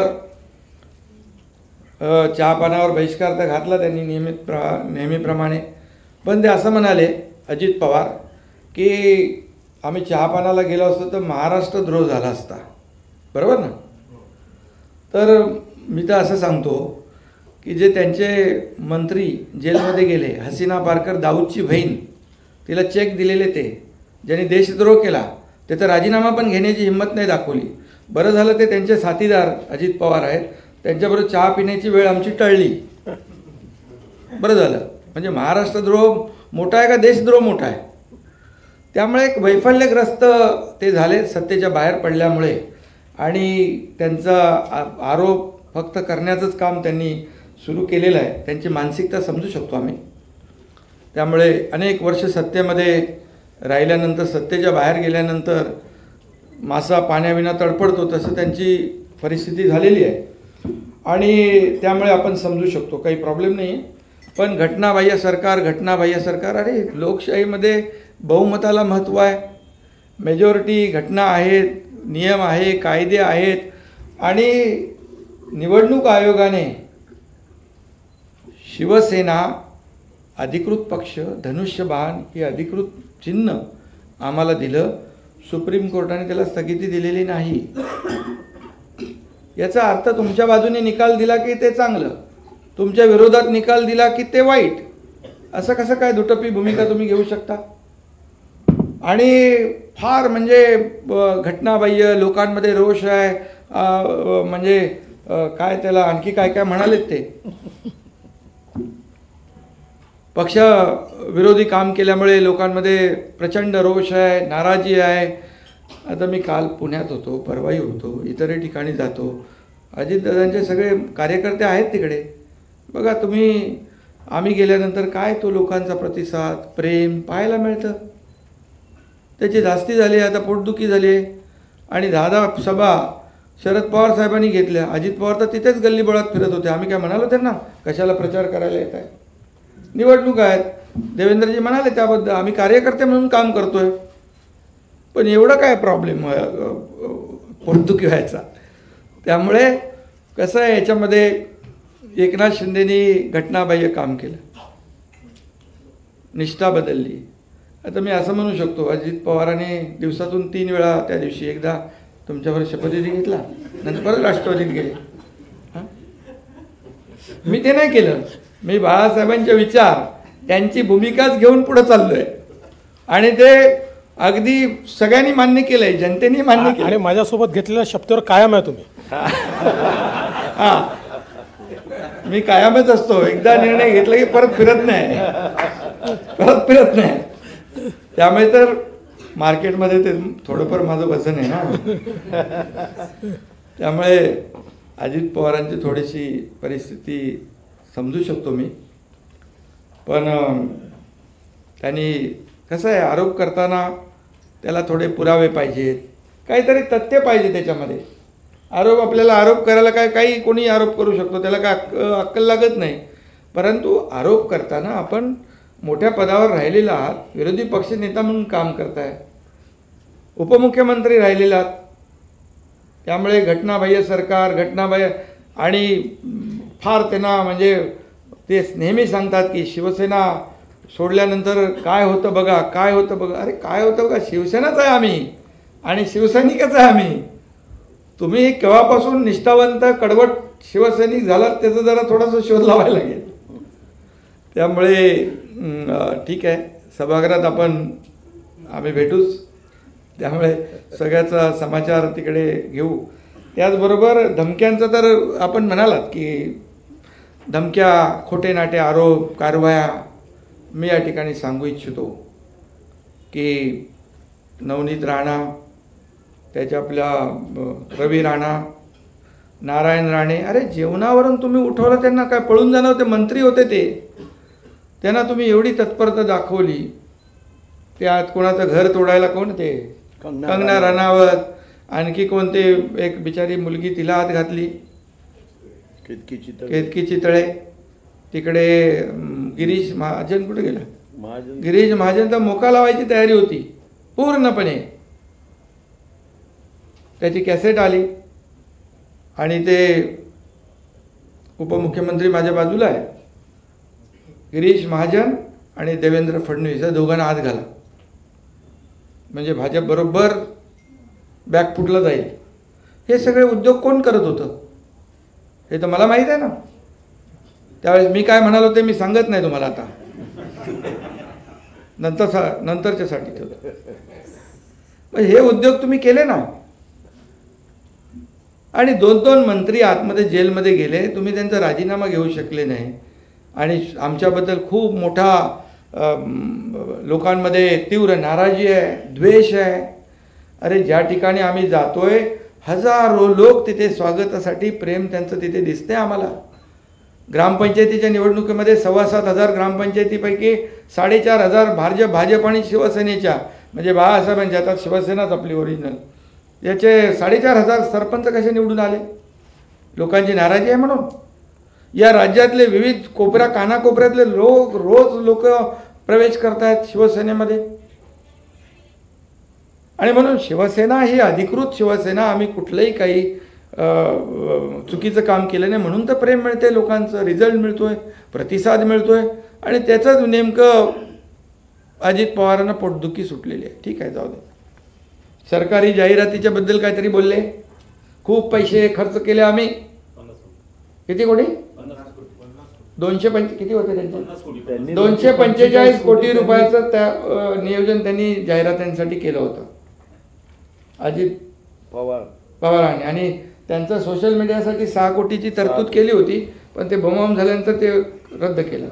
चहापानावर बहिष्कार तर घातला त्यांनी नियमित प्र नेहमीप्रमाणे, पण ते असं म्हणाले अजित पवार की आम्ही चहापानाला गेलो असतो तर महाराष्ट्र द्रोह झाला असता. बरोबर ना? तर मी तर असं सांगतो की जे त्यांचे मंत्री जेलमध्ये गेले, हसीना पारकर दाऊदची बहीण, तिला चेक दिलेले ते, ज्यांनी देशद्रोह केला ते तर राजीनामा पण घेण्याची हिंमत नाही दाखवली. बरं झालं ते त्यांचे साथीदार अजित पवार आहेत, त्यांच्याबरोबर चहा पिण्याची वेळ आमची टळली. बरं झालं. म्हणजे महाराष्ट्रद्रोह मोठा आहे का देशद्रोह मोठा आहे? त्यामुळे एक वैफल्यग्रस्त ते झाले सत्तेच्या बाहेर पडल्यामुळे, आणि त्यांचा आरोप फक्त करण्याचंच काम त्यांनी सुरू केलेलं आहे. त्यांची मानसिकता समजू शकतो आम्ही. त्यामुळे अनेक वर्ष सत्तेमध्ये राहिल्यानंतर, सत्तेच्या बाहेर गेल्यानंतर मासा पाण्याविना तडफडतो तसं त्यांची परिस्थिती झालेली आहे. आणि त्यामुळे आपण समजू शकतो, काही प्रॉब्लेम नाही आहे. पण घटनाबाह्य सरकार, घटनाबाह्य सरकार, अरे लोकशाहीमध्ये बहुमताला महत्त्व आहे, मेजॉरिटी घटना आहेत, नियम आहे, कायदे आहेत. आणि निवडणूक आयोगाने शिवसेना अधिकृत पक्ष, धनुष्यबाण हे अधिकृत चिन्ह आम्हाला दिलं. सुप्रीम कोर्टाने त्याला स्थगिती दिलेली नाही. याचा अर्थ तुमच्या बाजूने निकाल दिला की ते चांगलं, तुमच्या विरोधात निकाल दिला की ते वाईट. असं कसं काय दुटप्पी भूमिका तुम्ही घेऊ शकता? आणि फार म्हणजे घटनाबाह्य, लोकांमध्ये रोष आहे, म्हणजे काय त्याला आणखी काय काय म्हणालेत ते, पक्ष विरोधी काम केल्यामुळे लोकांमध्ये प्रचंड रोष आहे, नाराजी आहे. आता मी काल पुण्यात होतो, परवाही होतो, इतरही ठिकाणी जातो. अजितदादांचे सगळे कार्यकर्ते आहेत तिकडे. बघा तुम्ही, आम्ही गेल्यानंतर काय तो लोकांचा प्रतिसाद, प्रेम पाहायला मिळतं. त्याची धास्ती झाली, आता पोटदुखी झाली. आणि दहा दहा सभा शरद पवार साहेबांनी घेतल्या. अजित पवार तर तिथेच गल्लीबोळात फिरत होते. आम्ही काय म्हणालो त्यांना कशाला प्रचार करायला येत आहे, निवडणूक आहेत. देवेंद्रजी म्हणाले त्याबद्दल आम्ही कार्यकर्ते म्हणून काम करतोय. पण एवढं काय प्रॉब्लेम पोटदुखी व्हायचा? त्यामुळे कसं आहे, याच्यामध्ये एकनाथ शिंदेनी घटनाबाह्य काम केलं, निष्ठा बदलली. आता मी असं म्हणू शकतो, अजित पवारांनी दिवसातून तीन वेळा, त्या दिवशी एकदा तुमच्यावर शपथविधी घेतला, नंतर परत राष्ट्रवादीत गेले. हां, मी ते नाही केलं. मी बाळासाहेबांचे विचार, त्यांची भूमिकाच घेऊन पुढे चाललोय. आणि ते अगदी सगळ्यांनी मान्य केलंय, जनतेने मान्य केलं. आणि माझ्यासोबत घेतलेल्या शब्दावर कायम आहे तुम्ही. हां, मी कायमच असतो. एकदा निर्णय घेतला की परत फिरत नाही, परत फिरत नाही. त्यामुळे तर मार्केटमध्ये ते थोडंफार माझं वजन आहे ना. त्यामुळे अजित पवारांची थोडीशी परिस्थिती समजू शकतो मी. पण त्यांनी कसं आहे, आरोप करताना त्याला थोडे पुरावे पाहिजेत, काहीतरी तथ्य पाहिजे त्याच्यामध्ये. आरोप आपल्याला आरोप करायला काय, काही कोणी आरोप करू शकतो, त्याला काय अक्क अक्कल लागत नाही. परंतु आरोप करताना आपण मोठ्या पदावर राहिलेला आहात, विरोधी पक्षनेता म्हणून काम करताय, उपमुख्यमंत्री राहिलेला आहात. त्यामुळे घटनाबाह्य सरकार, घटनाबाह्य आणि फार त्यांना म्हणजे ते नेहमी सांगतात की शिवसेना सोडल्यानंतर काय होतं बघा, काय होतं बघा. अरे काय होतं बघा, शिवसेनाच आहे आम्ही आणि शिवसैनिकच आहे आम्ही. तुम्ही केव्हापासून निष्ठावंत कडवट शिवसैनिक झालात त्याचं जरा थोडासा शोध लावायला लागेल. त्यामुळे ठीक आहे, सभागृहात आपण आम्ही भेटूच. त्यामुळे सगळ्याचा समाचार तिकडे घेऊ. त्याचबरोबर धमक्यांचं तर आपण म्हणालात की धमक्या, खोटे नाटे आरोप, कारवाया. मी या ठिकाणी सांगू इच्छितो की नवनीत राणा, त्याच्या आपल्या रवी राणा, नारायण राणे, अरे जेवणावरून तुम्ही उठवलं त्यांना, काय पळून जाणं होते, मंत्री होते ते. त्यांना तुम्ही एवढी तत्परता दाखवली. त्यात कोणाचं घर तोडायला कोण ते कंगना राणावत, आणखी कोणते एक बिचारी मुलगी तिला हात घातली, केतकी चितळे. तिकडे गिरीश महाजन कुठे गेला, गिरीश महाजन तर मोका लावायची तयारी होती पूर्णपणे. त्याची कॅसेट आली आणि ते उपमुख्यमंत्री माझ्या बाजूला आहे, गिरीश महाजन आणि देवेंद्र फडणवीस या दोघांना हात घाला म्हणजे भाजप बरोबर बॅकफुटला जाईल. हे सगळे उद्योग कोण करत होतं हे तर मला माहीत आहे ना. त्यावेळेस मी काय म्हणालो ते मी सांगत नाही तुम्हाला आता, नंतर सा नंतरच्यासाठी ठेवतो. हे उद्योग तुम्ही केले ना. आणि दोन दोन मंत्री आतमध्ये जेलमध्ये गेले, तुम्ही त्यांचा राजीनामा घेऊ शकले नाही. आणि आमच्याबद्दल खूप मोठा लोकांमध्ये तीव्र नाराजी आहे, द्वेष आहे. अरे ज्या ठिकाणी आम्ही जातोय हजारो लोक तिथे स्वागतासाठी, प्रेम त्यांचं तिथे दिसते आम्हाला. ग्रामपंचायतीच्या निवडणुकीमध्ये सव्वा सात हजार ग्रामपंचायतीपैकी साडेचार हजार भाजप भाजप आणि शिवसेनेच्या, म्हणजे बाळासाहेबांच्या आता शिवसेनाच आपली ओरिजिनल, याचे साडेचार हजार सरपंच कसे निवडून आले. लोकांची नाराजी आहे म्हणून. या राज्यातले विविध कोपऱ्या कानाकोपऱ्यातले लोक रोज लोक प्रवेश करतायत शिवसेनेमध्ये. आणि म्हणून शिवसेना ही अधिकृत शिवसेना, आम्ही कुठलंही काही चुकीचं काम केलं नाही म्हणून तर प्रेम मिळते लोकांचं, रिझल्ट मिळतोय, प्रतिसाद मिळतोय. आणि त्याचंच नेमकं अजित पवारांना पोटदुखी सुटलेली आहे. ठीक आहे, जाऊ दे. सरकारी जाहिरातीच्या बद्दल काहीतरी बोलले, खूप पैसे खर्च केले आम्ही. किती कोटी? दोनशे पंच किती होते त्यांचे? दोनशे पंचेचाळीस कोटी रुपयाचं त्या नियोजन त्यांनी जाहिरातींसाठी केलं होतं अजित पवार पवारांनी. आणि त्यांचं सोशल मीडियासाठी सहा कोटीची तरतूद केली होती, पण ते बोंबाबोंब झाल्यानंतर ते रद्द केलं.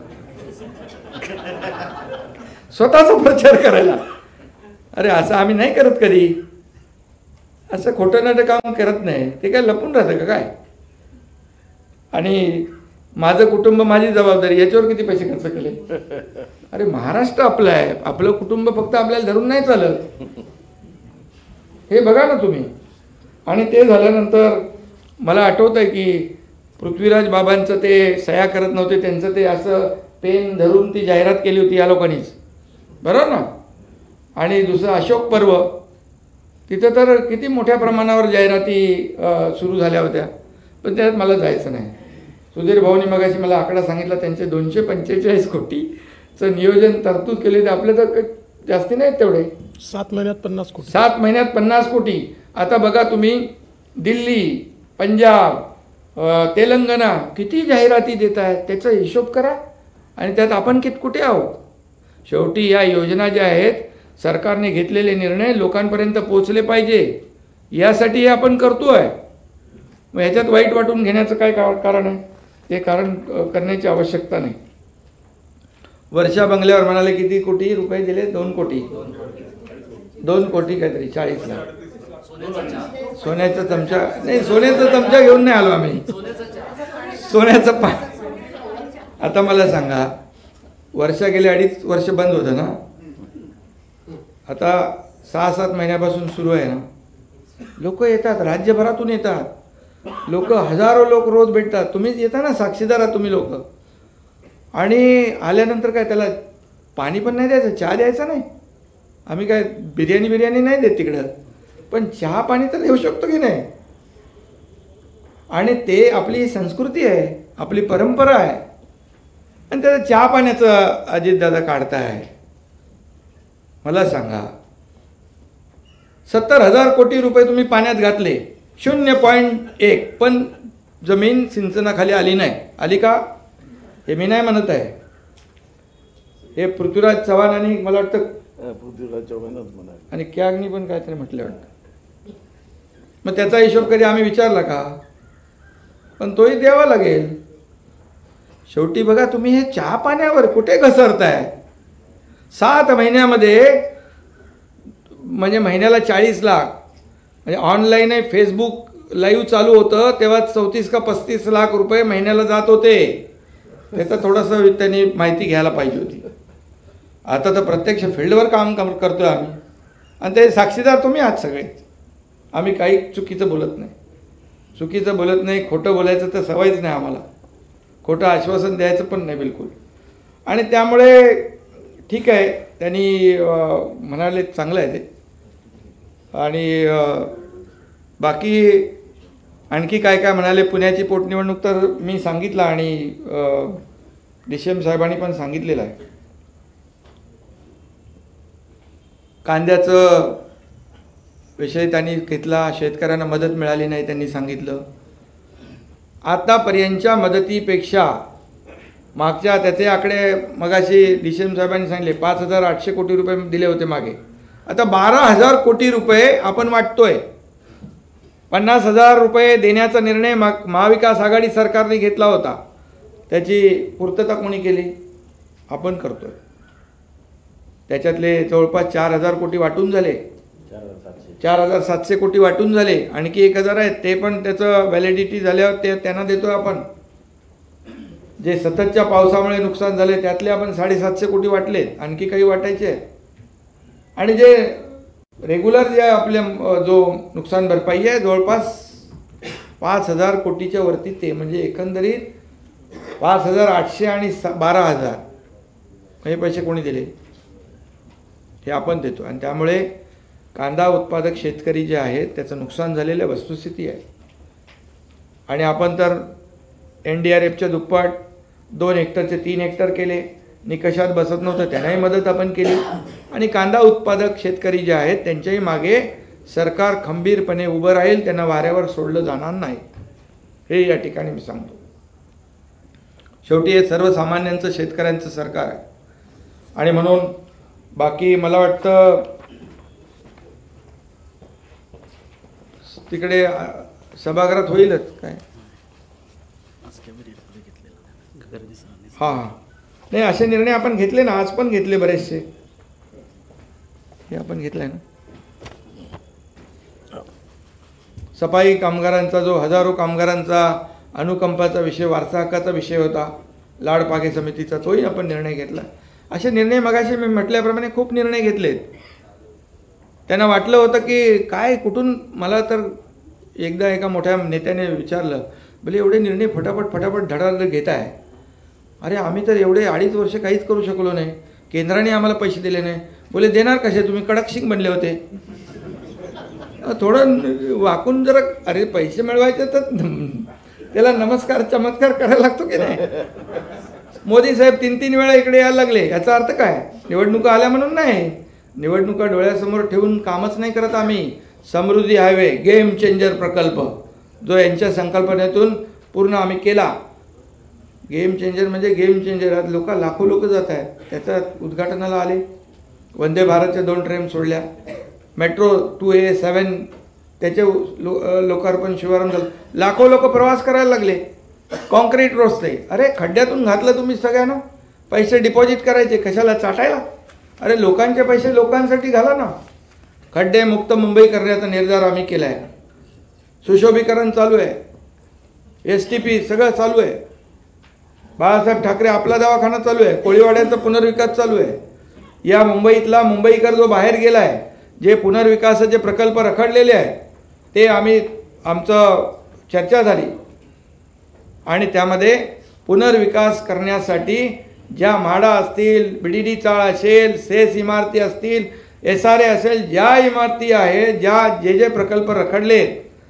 स्वतःचा प्रचार करायला. अरे असं आम्ही नाही करत कधी, असं खोटं नाटक काम करत नाही. ते काय लपून राहतं का काय? आणि माझं कुटुंब माझी जबाबदारी, याच्यावर किती पैसे खर्च केले. अरे महाराष्ट्र आपलं आहे, आपलं कुटुंब फक्त आपल्याला धरून नाही चालत, हे बघा ना तुम्ही. आणि ते झाल्यानंतर मला आठवत आहे की पृथ्वीराज बाबांचं ते सह्या करत नव्हते, त्यांचं ते असं पेन धरून ती जाहिरात केली होती या लोकांनीच, बरोबर ना. आणि दुसरं अशोक पर्व, तिथं तर किती मोठ्या प्रमाणावर जाहिराती सुरू झाल्या होत्या, पण त्यात मला जायचं नाही. सुधीर भाऊनी मगाशी मला आकडा सांगितला, त्यांचे दोनशे पंचेचाळीस कोटीचं नियोजन तरतूद केले. ते आपले तर जास्ती नाहीत तेवढे. सात महिन्यात पन्नास कोटी सात महिन्यात पन्नास कोटी. आता बघा तुम्ही, दिल्ली, पंजाब, तेलंगणा किती जाहिराती देत आहेत, त्याचा हिशोब करा. आणि त्यात आपण कितकुठे आहोत. शेवटी या योजना ज्या आहेत, सरकारने घेतलेले निर्णय लोकांपर्यंत पोहोचले पाहिजे, यासाठी हे आपण करतोय. मग ह्याच्यात वाईट वाटून घेण्याचं काय कारण आहे? ते कारण करण्याची आवश्यकता नाही. वर्षा बंगल्यावर म्हणाले किती कोटी रुपये दिले? दोन कोटी दोन कोटी काहीतरी चाळीस लाख. सोन्याचा चमचा नाही, सोन्याचा चमचा घेऊन नाही आलो आम्ही, सोन्याचं पा. आता मला सांगा, वर्षा गेले अडीच वर्ष बंद होतं ना, आता सहा सात महिन्यापासून सुरू आहे ना. लोक येतात, राज्यभरातून येतात लोक, हजारो लोक रोज भेटतात. तुम्हीच येता ना, साक्षीदार आहात तुम्ही लोक. आणि आल्यानंतर काय त्याला पाणी पण नाही द्यायचं, चहा द्यायचा नाही. आम्ही काय बिर्याणी बिर्याणी नाही देत तिकडं, पण चहा पाणी तर देऊ शकतो की नाही. आणि ते आपली संस्कृती आहे, आपली परंपरा आहे. आणि त्याचं चहा पाण्याचं अजितदादा काढताय. मला सांगा, सत्तर हजार कोटी रुपये तुम्ही पाण्यात घातले, शून्य पॉईंट एक पण जमीन सिंचनाखाली आली नाही. आली का? हे मी नाही म्हणत आहे, हे पृथ्वीराज चव्हाण आणि मला वाटतं पृथ्वीराज चव्हाणच म्हणा आणि क्यागनी पण काहीतरी म्हटलं वाटतं. मग त्याचा हिशोब कधी आम्ही विचारला का? पण तोही द्यावा लागेल. शेवटी बघा, तुम्ही हे चहा पाण्यावर कुठे घसरताय? सात महिन्यामध्ये म्हणजे महिन्याला चाळीस लाख म्हणजे ऑनलाईन आहे, फेसबुक लाईव्ह चालू होतं तेव्हा चौतीस का पस्तीस लाख रुपये महिन्याला जात होते. त्याचं थोडंसं त्यांनी माहिती घ्यायला पाहिजे होती. आता तर प्रत्यक्ष फील्डवर काम करतोय आम्ही आणि ते साक्षीदार तुम्ही आहात सगळे. आम्ही काही चुकीचं बोलत नाही, चुकीचं बोलत नाही, खोटं बोलायचं तर सवयच नाही आम्हाला, खोटं आश्वासन द्यायचं पण नाही बिलकुल. आणि त्यामुळे ठीक आहे, त्यांनी म्हणाले चांगलं आहे ते. आणि बाकी आणखी काय काय म्हणाले, पुण्याची पोटनिवडणूक तर मी सांगितलं आणि डी सी एम साहेबांनी पण सांगितलेलं आहे. कांद्याचं विषय त्यांनी घेतला, शेतकऱ्यांना मदत मिळाली नाही त्यांनी सांगितलं. आतापर्यंतच्या मदतीपेक्षा मागच्या त्याचे आकडे मगाशी डी सी एम साहेबांनी सांगितले, पाच हजार आठशे कोटी रुपये दिले होते मागे. आता बारा हजार कोटी रुपये आपण वाटतोय. पन्नास हजार रुपये देण्याचा निर्णय महाविकास आघाडी सरकारने घेतला होता, त्याची पूर्तता कोणी केली? आपण करतोय. त्याच्यातले जवळपास चार हजार कोटी वाटून झाले, चार हजार सातशे कोटी वाटून झाले. आणखी एक हजार आहेत, ते पण त्याचं व्हॅलिडिटी झाल्यावर ते त्यांना देतोय आपण. जे सततच्या पावसामुळे नुकसान झाले त्यातले आपण साडेसातशे कोटी वाटले, आणखी काही वाटायचे. आणि जे रेग्युलर जे आपल्या जो नुकसान भरपाई आहे जवळपास पाच हजार कोटीच्या वरती, ते म्हणजे एकंदरीत पाच हजार आठशे आणि बारा हजार हे पैसे कोणी दिले? हे आपण देतो. आणि त्यामुळे कांदा उत्पादक शेतकरी जे आहेत त्याचं नुकसान झालेलं वस्तुस्थिती आहे. आणि आपण तर एन डी आर एफच्या दुप्पट दोन हेक्टरचे तीन हेक्टर केले, निकषात बसत नव्हतं त्यांनाही मदत आपण केली. आणि कांदा उत्पादक शेतकरी जे आहेत त्यांच्याही मागे सरकार खंबीरपणे उभं राहील, त्यांना वाऱ्यावर सोडलं जाणार नाही, हे या ठिकाणी मी सांगतो. शेवटी हे सर्वसामान्यांचं शेतकऱ्यांचं सरकार आहे. आणि म्हणून बाकी मला वाटतं तिकडे सभागृहात होईलच काय. हां हां नाही, असे निर्णय आपण घेतले ना, आज पण घेतले बरेचसे, हे आपण घेतलंय ना. सफाई कामगारांचा जो हजारो कामगारांचा अनुकंपाचा विषय, वारसा हक्काचा विषय होता, लाडपागे समितीचा, तोही आपण निर्णय घेतला. असे निर्णय मगाशी मी म्हटल्याप्रमाणे खूप निर्णय घेतलेत. त्यांना वाटलं होतं की काय कुठून, मला तर एकदा एका मोठ्या नेत्याने विचारलं, भले एवढे निर्णय फटाफट फटाफट धडाधड घेत आहे. अरे आम्ही तर एवढे अडीच वर्ष काहीच करू शकलो नाही, केंद्राने आम्हाला पैसे दिले नाही. बोले देणार कसे, तुम्ही कडक सिंग बनले होते. थोडं वाकून जरा, अरे पैसे मिळवायचे तर त्याला नमस्कार चमत्कार करायला लागतो की नाही. मोदी साहेब तीन तीन वेळा इकडे यायला लागले, याचा अर्थ काय? निवडणुका आल्या म्हणून नाही, निवडणुका डोळ्यासमोर ठेवून कामच नाही करत आम्ही. समृद्धी हायवे गेम चेंजर प्रकल्प जो यांच्या संकल्पनेतून पूर्ण आम्ही केला. गेम चेंजर म्हणजे गेम चेंजर. आज लोक लाखो लोक जात आहेत, त्याच्या उद्घाटनाला आले. वंदे भारतच्या दोन ट्रेन सोडल्या, मेट्रो टू ए सेवन त्याचे लो लोकार्पण शुभारंभ झालं. लाखो लोक प्रवास करायला लागले. कॉन्क्रीट रस्ते, अरे खड्ड्यातून घातलं तुम्ही सगळ्यांना, पैसे डिपॉझिट करायचे कशाला, चाटायला? अरे लोकांचे पैसे लोकांसाठी घाला ना. खड्डे मुक्त मुंबई करण्याचा निर्धार आम्ही केला आहे. सुशोभीकरण चालू आहे, एस टी पी सगळं चालू आहे. बाळासाहेब ठाकरे आपला दवाखाना चालू आहे, कोळीवाड्याचा पुनर्विकास चालू आहे. या मुंबईतला मुंबईकर जो बाहेर गेला आहे, जे पुनर्विकासाचे प्रकल्प रखडलेले आहेत ते आम्ही आमचं चर्चा झाली आणि त्यामध्ये पुनर्विकास करण्यासाठी ज्या म्हाडा असतील, बी डी डी चाळ असेल, सेस इमारती असतील, एस आर ए असेल, ज्या इमारती आहेत, ज्या जे जे प्रकल्प रखडले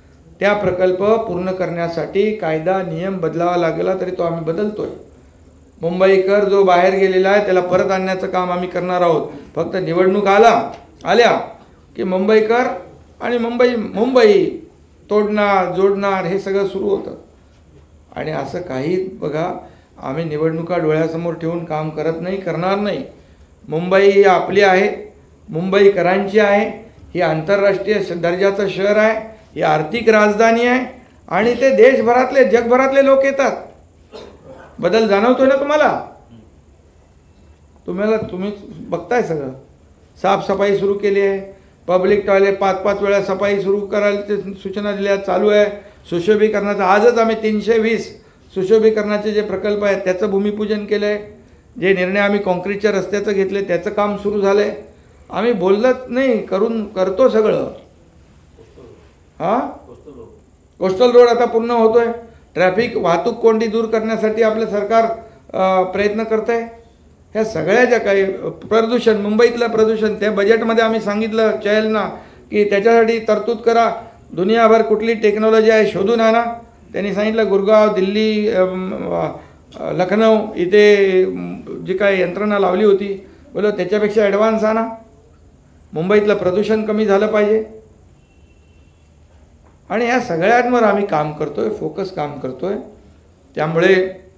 त्या प्रकल्प पूर्ण करण्यासाठी कायदा नियम बदलावा लागला तरी तो आम्ही बदलतोय. मुंबईकर जो बाहेर गेलेला आहे त्याला परत आणण्याचं काम आम्ही करणार आहोत. फक्त निवडणूक आला आल्या की मुंबईकर आणि मुंबई मुंबई तोडणार जोडणार हे सगळं सुरू होतं. आणि असं काही बघा, आम्ही निवडणुका डोळ्यासमोर ठेवून काम करत नाही, करणार नाही. मुंबई ही आपली आहे, मुंबईकरांची आहे. ही आंतरराष्ट्रीय दर्जाचं शहर आहे, ही आर्थिक राजधानी आहे आणि ते देशभरातले जगभरातले लोक येतात. बदल जाणवतोय ना तुम्हाला? तुम्हाला तुम्ही बघताय सगळं. साफसफाई सुरू केली आहे, पब्लिक टॉयलेट पाच पाच वेळा सफाई सुरू करायला सूचना दिल्या, चालू आहे. सुशोभीकरणाचं आजच आम्ही तीनशे वीस सुशोभीकरणाचे जे प्रकल्प आहेत त्याचं भूमिपूजन केलं आहे. जे निर्णय आम्ही कॉन्क्रीटच्या रस्त्याचं घेतले त्याचं काम सुरू झालं आहे. आम्ही बोलत नाही, करून करतो सगळं. हां, कोस्टल रोड आता पूर्ण होतोय. ट्रॅफिक वाहतूक कोंडी दूर करण्यासाठी आपलं सरकार प्रयत्न करत आहे. ह्या सगळ्या ज्या काही प्रदूषण, मुंबईतलं प्रदूषण, त्या बजेटमध्ये आम्ही सांगितलं चहलना की त्याच्यासाठी तरतूद करा. दुनियाभर कुठली टेक्नॉलॉजी आहे शोधून आणा. त्यांनी सांगितलं गुरगाव, दिल्ली, लखनौ इथे जी काही यंत्रणा लावली होती, बोलो त्याच्यापेक्षा ॲडव्हान्स आणा. मुंबईतलं प्रदूषण कमी झालं पाहिजे. आणि या सगळ्यांवर आम्ही काम करतोय, फोकस काम करतोय. त्यामुळे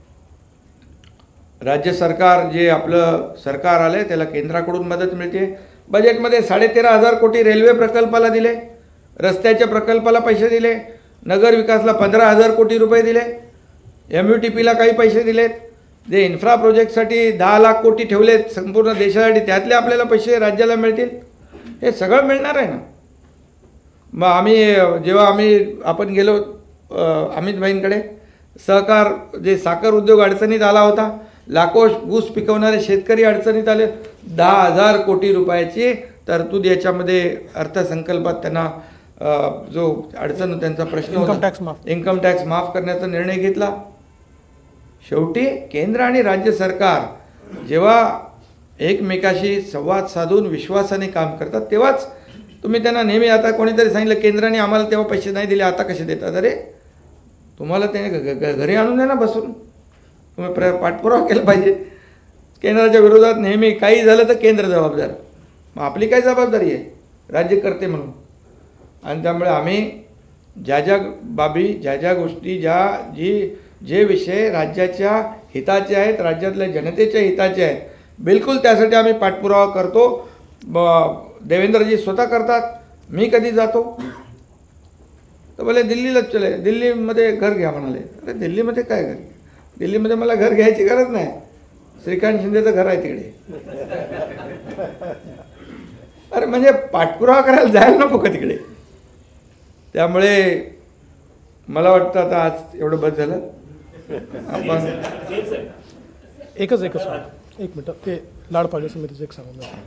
राज्य सरकार जे आपलं सरकार आलं आहे त्याला केंद्राकडून मदत मिळते. बजेटमध्ये साडेतेरा हजार कोटी रेल्वे प्रकल्पाला दिले, रस्त्याच्या प्रकल्पाला पैसे दिले, नगर विकासला पंधरा हजार कोटी रुपये दिले, एम यू टी पीला काही पैसे दिलेत, जे इन्फ्रा प्रोजेक्टसाठी दहा लाख कोटी ठेवलेत संपूर्ण देशासाठी त्यातले आपल्याला पैसे राज्याला मिळतील. हे सगळं मिळणार आहे ना. मग आम्ही जेव्हा आम्ही आपण गेलो अमित भाईंकडे, सहकार जे साखर उद्योग अडचणीत आला होता, लाखो ऊस पिकवणारे शेतकरी अडचणीत आले, दहा हजार कोटी रुपयाची तरतूद याच्यामध्ये अर्थसंकल्पात त्यांना जो अडचण त्यांचा प्रश्न इन्कम टॅक्स माफ इन्कम टॅक्स माफ करण्याचा निर्णय घेतला. शेवटी केंद्र आणि राज्य सरकार जेव्हा एकमेकाशी संवाद साधून विश्वासाने काम करतात तेव्हाच तुम्ही त्यांना नेहमी, आता कोणीतरी सांगितलं केंद्राने आम्हाला तेव्हा पैसे नाही दिले आता कसे देतात. अरे तुम्हाला त्याने घरी आणून द्या ना बसून. तुम्ही प्र पाठपुरावा केला पाहिजे. केंद्राच्या विरोधात नेहमी काही झालं तर केंद्र जबाबदार. मग आपली काय जबाबदारी आहे राज्यकर्ते म्हणून? आणि त्यामुळे आम्ही ज्या ज्या बाबी, ज्या ज्या गोष्टी, ज्या जी जे विषय राज्याच्या हिताचे आहेत, राज्यातल्या जनतेच्या हिताचे आहेत, बिलकुल त्यासाठी आम्ही पाठपुरावा करतो. ब देवेंद्रजी स्वतः करतात. मी कधी जातो तर बोले दिल्लीलाच चले, दिल्लीमध्ये घर घ्या म्हणाले. अरे दिल्लीमध्ये काय घर? दिल्लीमध्ये मला घर घ्यायची गरज नाही. श्रीकांत शिंदेचं घर आहे तिकडे. अरे म्हणजे पाठपुरावा करायला जायला नको का तिकडे? त्यामुळे मला वाटतं आता आज एवढं बस झालं. आपण एकच एकच एक मिनटं ते लाड पागे समितीचं एक सांगून द्या.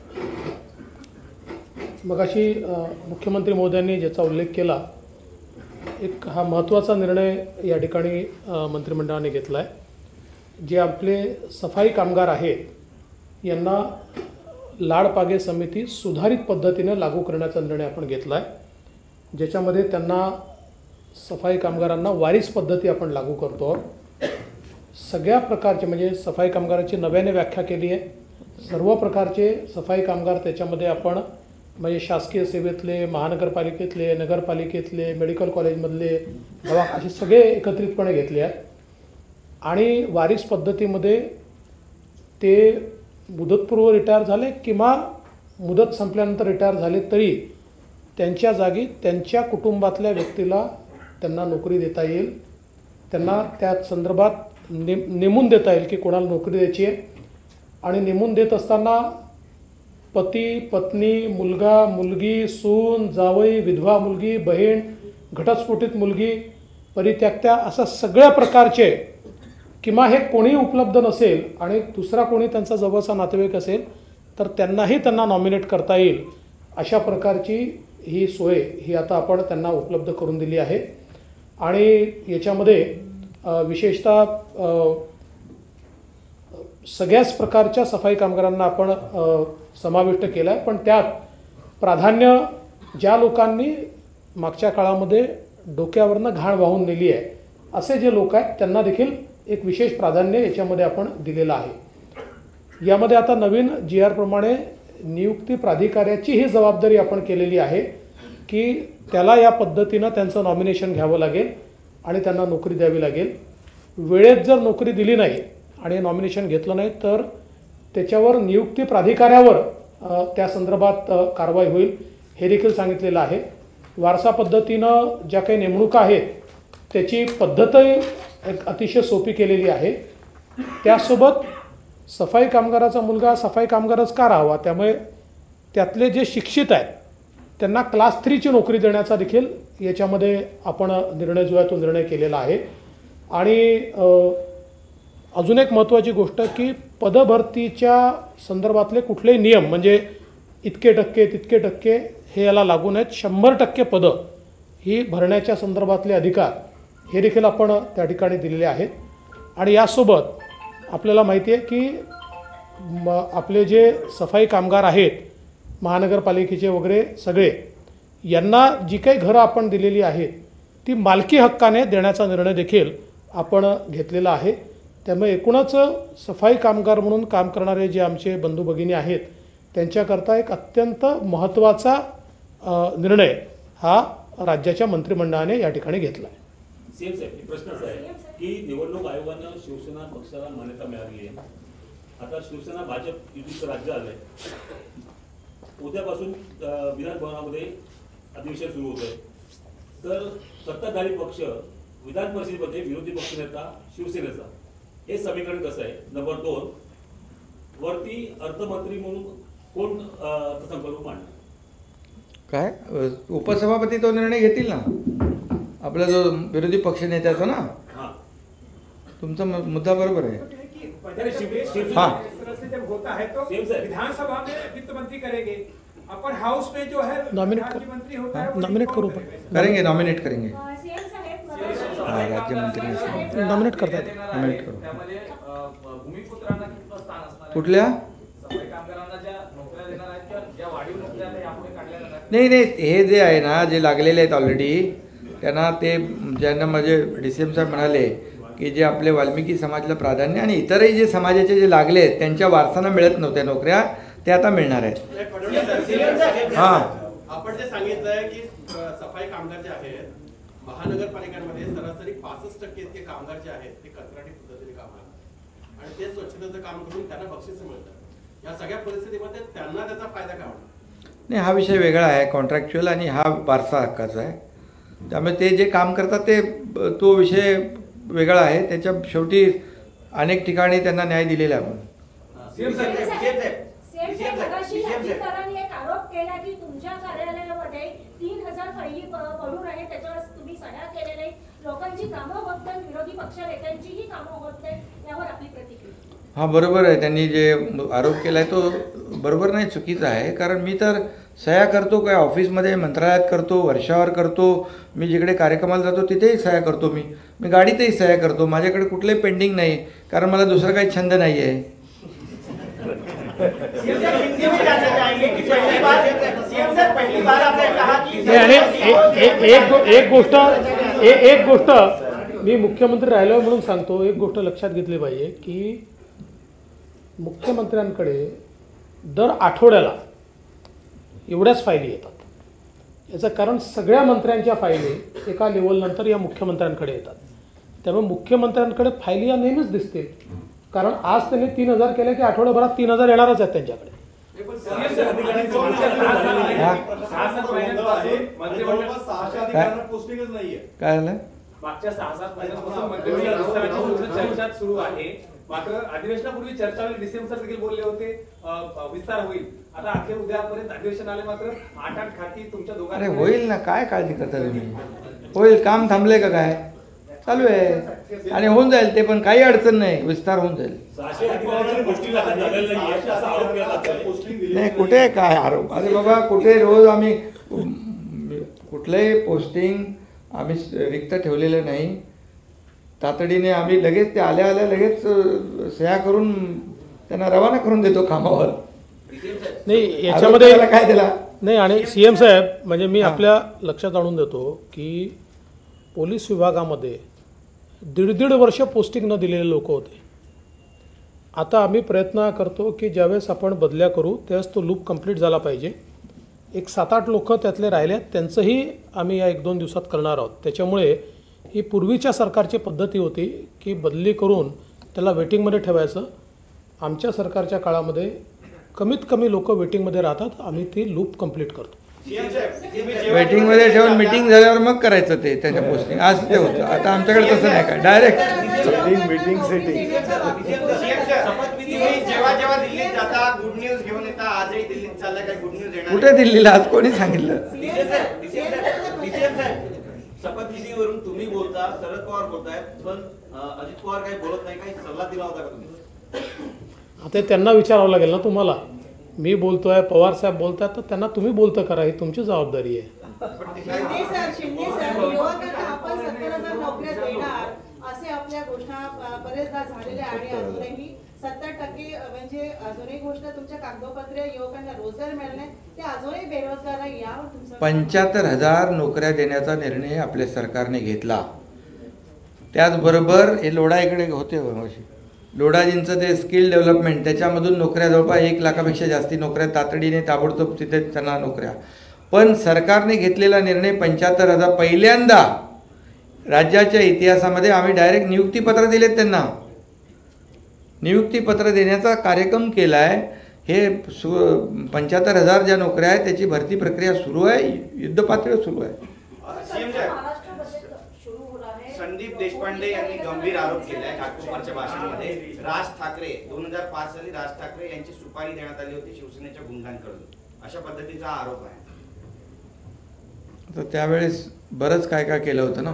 मग अशी मुख्यमंत्री महोदयांनी ज्याचा उल्लेख केला, एक हा महत्त्वाचा निर्णय या ठिकाणी मंत्रिमंडळाने घेतला आहे. जे आपले सफाई कामगार आहेत यांना लाडपागे समिती सुधारित पद्धतीने लागू करण्याचा निर्णय आपण घेतला आहे. ज्याच्यामध्ये त्यांना सफाई कामगारांना वारीस पद्धती आपण लागू करतो. सगळ्या प्रकारचे म्हणजे सफाई कामगाराची नव्याने व्याख्या केली आहे. सर्व प्रकारचे सफाई कामगार त्याच्यामध्ये आपण म्हणजे शासकीय सेवेतले, महानगरपालिकेतले, नगरपालिकेतले, मेडिकल कॉलेजमधले, दवा असे सगळे एकत्रितपणे घेतले आहेत. आणि वारीस पद्धतीमध्ये ते मुदतपूर्व रिटायर झाले किंवा मुदत संपल्यानंतर रिटायर झाले तरी त्यांच्या जागी त्यांच्या कुटुंबातल्या व्यक्तीला त्यांना नोकरी देता येईल. त्यांना त्या संदर्भात ने नेमून देता येईल की कोणाला नोकरी द्यायची आहे. आणि नेमून देत असताना पती, पत्नी, मुलगा, मुलगी, सून, जावई, विधवा मुलगी, बहीण, घटस्फोटित मुलगी, परित्याक्त्या अशा सगळ्या प्रकारचे किंवा हे कोणी उपलब्ध नसेल आणि दुसरा कोणी त्यांचा जवळचा नातेवाईक असेल तर त्यांनाही त्यांना नॉमिनेट करता येईल. अशा प्रकारची ही सोय ही आता आपण त्यांना उपलब्ध करून दिली आहे. आणि याच्यामध्ये विशेषतः सगळ्याच प्रकारच्या सफाई कामगारांना आपण समाविष्ट केलं आहे. पण त्यात प्राधान्य ज्या लोकांनी मागच्या काळामध्ये डोक्यावरनं घाण वाहून नेली आहे असे जे लोक आहेत त्यांना देखील एक विशेष प्राधान्य याच्यामध्ये आपण दिलेलं आहे। यामध्ये आता नवीन जी आर प्रमाणे नियुक्ती प्राधिकाऱ्याची ही जबाबदारी आपण केलेली आहे की त्याला या पद्धतीनं त्यांचं नॉमिनेशन घ्यावं लागेल आणि त्यांना नोकरी द्यावी लागेल। वेळेत जर नोकरी दिली नाही आणि नॉमिनेशन घेतलं नाही तर त्याच्यावर नियुक्ती प्राधिकाऱ्यावर त्या संदर्भात कारवाई होईल हे देखील सांगितलेलं आहे। वारसा पद्धतीनं ज्या काही नेमणुका आहेत त्याची पद्धतही एक अतिशय सोपी केलेली आहे। त्यासोबत सफाई कामगाराचा मुलगा सफाई कामगारच का राहावा, त्यामुळे त्यातले जे शिक्षित आहेत त्यांना क्लास थ्रीची नोकरी देण्याचा देखील याच्यामध्ये आपण निर्णय जो आहे तो निर्णय केलेला आहे। आणि अजून एक महत्त्वाची गोष्ट की पदभरतीच्या संदर्भातले कुठलेही नियम म्हणजे इतके टक्के तितके टक्के हे याला लागू नाहीत। शंभर टक्के पदं ही भरण्याच्या संदर्भातले अधिकार हे देखील आपण त्या ठिकाणी दिलेले आहेत। आणि यासोबत आपल्याला माहिती आहे की म आपले जे सफाई कामगार आहेत महानगरपालिकेचे वगैरे सगळे यांना जी काही घरं आपण दिलेली आहेत ती मालकी हक्काने देण्याचा निर्णय देखील आपण घेतलेला आहे। त्यामुळे एकूणच सफाई कामगार म्हणून काम करणारे जे आमचे बंधू भगिनी आहेत त्यांच्याकरता एक अत्यंत महत्त्वाचा निर्णय हा राज्याच्या मंत्रिमंडळाने या ठिकाणी घेतला आहे। सीएम साहेब प्रश्न असा आहे की निवडणूक आयोगानं शिवसेना पक्षाला मान्यता मिळाली आहे। आता शिवसेना भाजप युतीचं राज्य आलंय, उद्यापासून विधान भवनामध्ये अधिवेशन सुरू होत आहे, तर सत्ताधारी पक्ष विधान परिषदेमध्ये विरोधी पक्षनेता शिवसेनेचा हे समीकरण कसं आहे? नंबर दोन, वरती अर्थमंत्री म्हणून कोण अर्थसंकल्प मांडणार? काय उपसभापती तो निर्णय घेतील ना, आपला जो विरोधी पक्ष नेत्याचा ना। हां, तुमचा मुद्दा बरोबर आहे। हाँ होता है तो विधानसभा में वित्त मंत्री करेंगे, अपन हाउस में जो है नॉमिनेट राज्य मंत्री होता है नॉमिनेट करो करेंगे नॉमिनेट करेंगे हाँ राज्य मंत्री नॉमिनेट करतात नॉमिनेट करू। कुठल्या नाही नाही हे जे आहे ना जे लागलेले आहेत ऑलरेडी त्यांना ते ज्यांना म्हणजे डी सी एम साहेब म्हणाले की जे आपले वाल्मिकी समाजाला प्राधान्य आणि इतरही जे समाजाचे जे लागले आहेत त्यांच्या वारसांना मिळत नव्हत्या नोकऱ्या ते आता मिळणार आहेत। हां आपण जे सांगितलंय की सफाई कामगार जे आहेत महानगरपालिकांमध्ये सरासरी पासष्ट टक्के इतके कामगार जे आहेत ते कंत्राटी पद्धतीने काम करतात आणि ते स्वच्छतेचं काम करून त्यांना बक्षीस मिळतात। या सगळ्या परिस्थितीमध्ये त्यांना त्याचा फायदा काय होणार? नाही हा विषय वेगळा आहे कॉन्ट्रॅक्च्युअल आणि हा वारसा हक्काचा आहे, त्यामुळे ते जे काम करतात ते तो विषय वेगळा आहे। त्याच्या शेवटी अनेक ठिकाणी त्यांना न्याय दिलेला आहे। आपण एक आरोप केला की तुमच्या कार्यालयामध्ये तीन हजार फायली पडून आहे, त्याच्यावर तुम्ही सह्या केलेल्या नाही, लोकांची कामं होत नाही, विरोधी पक्ष नेत्यांचीही कामं होत नाही, यावर आपली प्रतिक्रिया? हा बरोबर आहे, त्यांनी जे आरोप केला आहे तो बरोबर नाही, चुकीचा आहे। कारण मी तर सह्या करतो काय ऑफिसमध्ये मंत्रालयात करतो, वर्षावर करतो, मी जिकडे कार्यक्रमाला जातो तिथेही सह्या करतो, मी मी गाडीतही सह्या करतो, माझ्याकडे कुठलंही पेंडिंग नाही कारण मला दुसरा काही छंद नाही आहे। एक गोष्ट एक गोष्ट मी मुख्यमंत्री राहिलो म्हणून सांगतो, एक गोष्ट लक्षात घेतली पाहिजे की मुख्यमंत्र्यांकडे दर आठवड्याला एवढ्याच फायली येतात। याचं कारण सगळ्या मंत्र्यांच्या फायली एका लेवलनंतर या मुख्यमंत्र्यांकडे येतात, त्यामुळे मुख्यमंत्र्यांकडे फायली या नेहमीच दिसतील। कारण आज त्यांनी तीन हजार केले की आठवड्याभरात तीन हजार येणारच आहेत त्यांच्याकडे। काय झालं? मागच्या सहा सात महिन्यांपासून मंत्रिमंडळ विस्ताराची चर्चा सुरू आहे, मात्र अधिवेशनापूर्वी चर्चा होईल, डीसीएम सर देखील बोलले होते विस्तार होईल। आता अखेर उद्यापर्यंत अधिवेशन आले मात्र आठ आठ खाती तुमच्या अरे दोघांना होईल ना, काय काळजी करता तुम्ही? होईल, काम थांबले का काय? चालू आहे आणि होऊन जाईल ते, पण काही अडचण नाही, विस्तार होऊन जाईल। नाही कुठे काय आरोप? अरे बाबा कुठे रोज आम्ही कुठलंही पोस्टिंग आम्ही रिक्त ठेवलेलं नाही, तातडीने आम्ही लगेच ते आल्या आल्या लगेच सह्या करून त्यांना रवाना करून देतो कामावर। नाही याच्यामध्ये काय दिला नाही। आणि सीएम साहेब म्हणजे मी आपल्या लक्षात आणून देतो की पोलीस विभागामध्ये दीड दीड वर्ष पोस्टिंग न दिलेले लोक होते. आता आम्ही प्रयत्न करतो की ज्यावेळेस आपण बदल्या करू त्यावेळेस तो लूप कंप्लीट झाला पाहिजे. एक सात आठ लोक त्यातले राहिले आहेत, त्यांचंही आम्ही या एक दोन दिवसात करणार आहोत. त्याच्यामुळे ही पूर्वीच्या सरकारची पद्धती होती की बदली करून त्याला वेटिंगमध्ये ठेवायचं. आमच्या सरकारच्या काळामध्ये कमीत कमी लोक वेटिंगमध्ये राहतात. आम्ही ती लूप कंप्लीट करतो. वेटिंगमध्ये ठेवून मीटिंग झाल्यावर मग करायचं ते त्याच्या पोस्टिंग. आज ते होतं. आता आमच्याकडे तसं नाही काय, डायरेक्ट सेटिंग मीटिंग सेटिंग शपथविधीवेळी जेव्हा जेव्हा दिल्लीत जाता गुड न्यूज घेऊन येता. आजही दिल्लीत चालला काय गुड न्यूज येणार? कुठे दिल्लीला आज कोणी सांगितलं? शपथविधीवरून तुम्ही बोलता, शरद पवार बोलतायत, पण अजित पवार काही बोलत नाही. काही सल्ला दिला होता का तुम्ही? आता त्यांना विचारावं लागेल ना तुम्हाला. मी बोलतोय, पवार साहेब बोलतात, तर त्यांना तुम्ही बोलतं करा, ही तुमची जबाबदारी आहे. शिंदे सर शिंदे सर युवकांना आपण सत्तर हजार नोकऱ्या देणार असे आपल्या घोषणा बरेचदा झालेल्या आणि अजूनही सत्तर टक्के म्हणजे अजूनही घोषणा तुमच्या कागदोपत्री युवकांना रोजगार मिळणे ते अजूनही बेरोजगार आहे. यावर तुमचं पंच्याहत्तर हजार नोकऱ्या देण्याचा निर्णय आपल्या सरकारने घेतला. त्याचबरोबर हे लोढा इकडे होते, लोढाजींचं ते स्किल डेव्हलपमेंट, त्याच्यामधून नोकऱ्या जवळपास एक लाखापेक्षा जास्ती नोकऱ्या तातडीने ताबडतोब तिथे त्यांना नोकऱ्या. पण सरकारने घेतलेला निर्णय पंच्याहत्तर हजार पहिल्यांदा राज्याच्या इतिहासामध्ये आम्ही डायरेक्ट नियुक्तीपत्र दिलेत त्यांना. नियुक्तीपत्र देण्याचा कार्यक्रम केला आहे. हे सु पंच्याहत्तर हजार ज्या नोकऱ्या आहेत त्याची भरती प्रक्रिया सुरू आहे, युद्धपातळीवर सुरू आहे. संदीप देशपांडे यांनी गंभीर आरोप केलाय घाटकोपरच्या भाषणामध्ये. राज ठाकरे दोन हजार पाच साली राज ठाकरे यांची सुपारी देण्यात आली होती शिवसेनेच्या गुंडांकडून, अशा पद्धतीचा आरोप आहे. तर त्यावेळेस बरंच काय काय केलं होतं ना.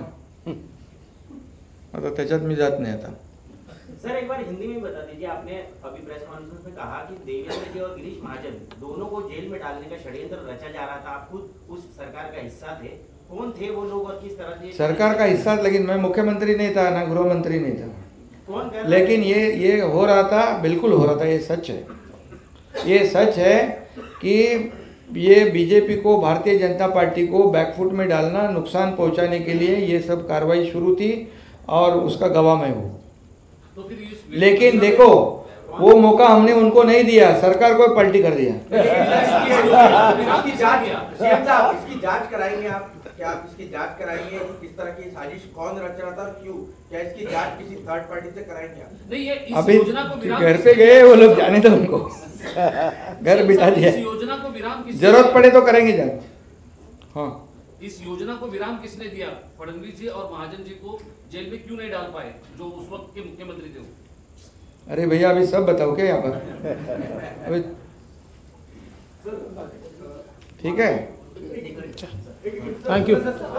आता त्याच्यात मी जात नाही. आता सर एक बार हिंदी में बता दीजिए. आपने अभी प्रेस कॉन्फ्रेंस में कहा कि देवेंद्र जी और गिरीश महाजन दोनों को जेल में डालने का षड्यंत्र रचा जा रहा था. आप खुद उस सरकार का हिस्सा थे. कौन थे वो लोग और किस तरह से? सरकार का हिस्सा, लेकिन मैं मुख्यमंत्री नहीं था ना गृह मंत्री नहीं था. कौन कर लेकिन ये ये हो रहा था, बिल्कुल हो रहा था. ये सच है. ये सच है कि ये बीजेपी को, भारतीय जनता पार्टी को बैकफुट में डालना, नुकसान पहुंचाने के लिए ये सब कार्रवाई शुरू थी और उसका गवाह मैं हूँ. लेकिन देखो वो मौका हमने उनको नहीं दिया, सरकार को पलटी कर दिया. इसकी जांच इसकी जांच कराएंगे आप? क्या आप इसकी जांच कराएंगे? किस तरह की साजिश कौन रच रहा था और क्यों? क्या इसकी जांच किसी थर्ड पार्टी से कराएंगे आप? नहीं, ये इस अभी योजना को विराम घर पे गए वो लोग, जाने दो उनको. घर बिठा दिया. इस योजना को विराम किसने जरूरत पड़े तो करेंगे जांच. हाँ, इस योजना को विराम किसने दिया? फडणवीस जी और महाजन जी को जेल में क्यों नहीं डाल पाए जो उस वक्त के मुख्यमंत्री थे? अरे भैया अभी सब बताओ क्या यहाँ पर. अभी ठीक है, थँक्यू.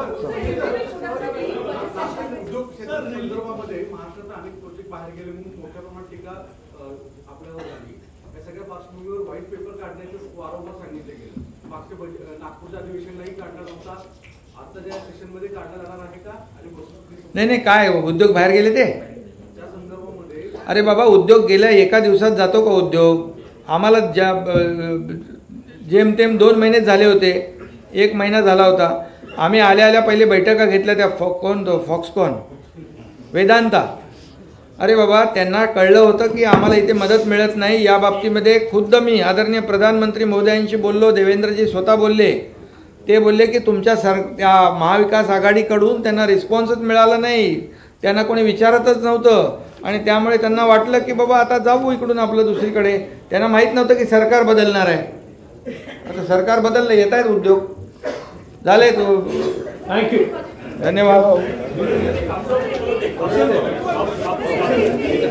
उद्योग क्षेत्राच्या संदर्भामध्ये महाराष्ट्रात अनेक प्रोजेक्ट बाहेर गेले म्हणून मोठ्या प्रमाणात टीका आपल्यावर झाली. या सगळ्या पार्श्वभूमीवर व्हाईट पेपर काढण्याचं वारंवार सांगितले गेले. मागच्या बजेट नागपूरच्या अधिवेशनलाही काढण्यात होता. आता ज्या सेशन मध्ये काढला जाणार आहे का? आणि नाही नाही काय उद्योग बाहेर गेले ते त्या संदर्भामध्ये? अरे बाबा, उद्योग गेल्या एका दिवसात जातो का उद्योग? आम्हाला ज्या जेमतेम दोन महिनेच झाले होते, एक महिना झाला होता. आम्ही आल्या आल्या पहिले बैठका घेतल्या त्या फॉ कोण तो फॉक्सकॉन वेदांता. अरे बाबा, त्यांना कळलं होतं की आम्हाला इथे मदत मिळत नाही. या बाबतीमध्ये खुद्द मी आदरणीय प्रधानमंत्री महोदयांशी बोललो. देवेंद्रजी स्वतः बोलले. ते बोलले की तुमच्या सर त्या महाविकास आघाडीकडून त्यांना रिस्पॉन्सच मिळाला नाही, त्यांना कोणी विचारतच नव्हतं. आणि त्यामुळे त्यांना वाटलं की बाबा आता जाऊ इकडून आपलं दुसरीकडे. त्यांना माहीत नव्हतं की सरकार बदलणार आहे. आता सरकार बदललं, येत आहेत उद्योग झाले. तो थँक्यू. धन्यवाद.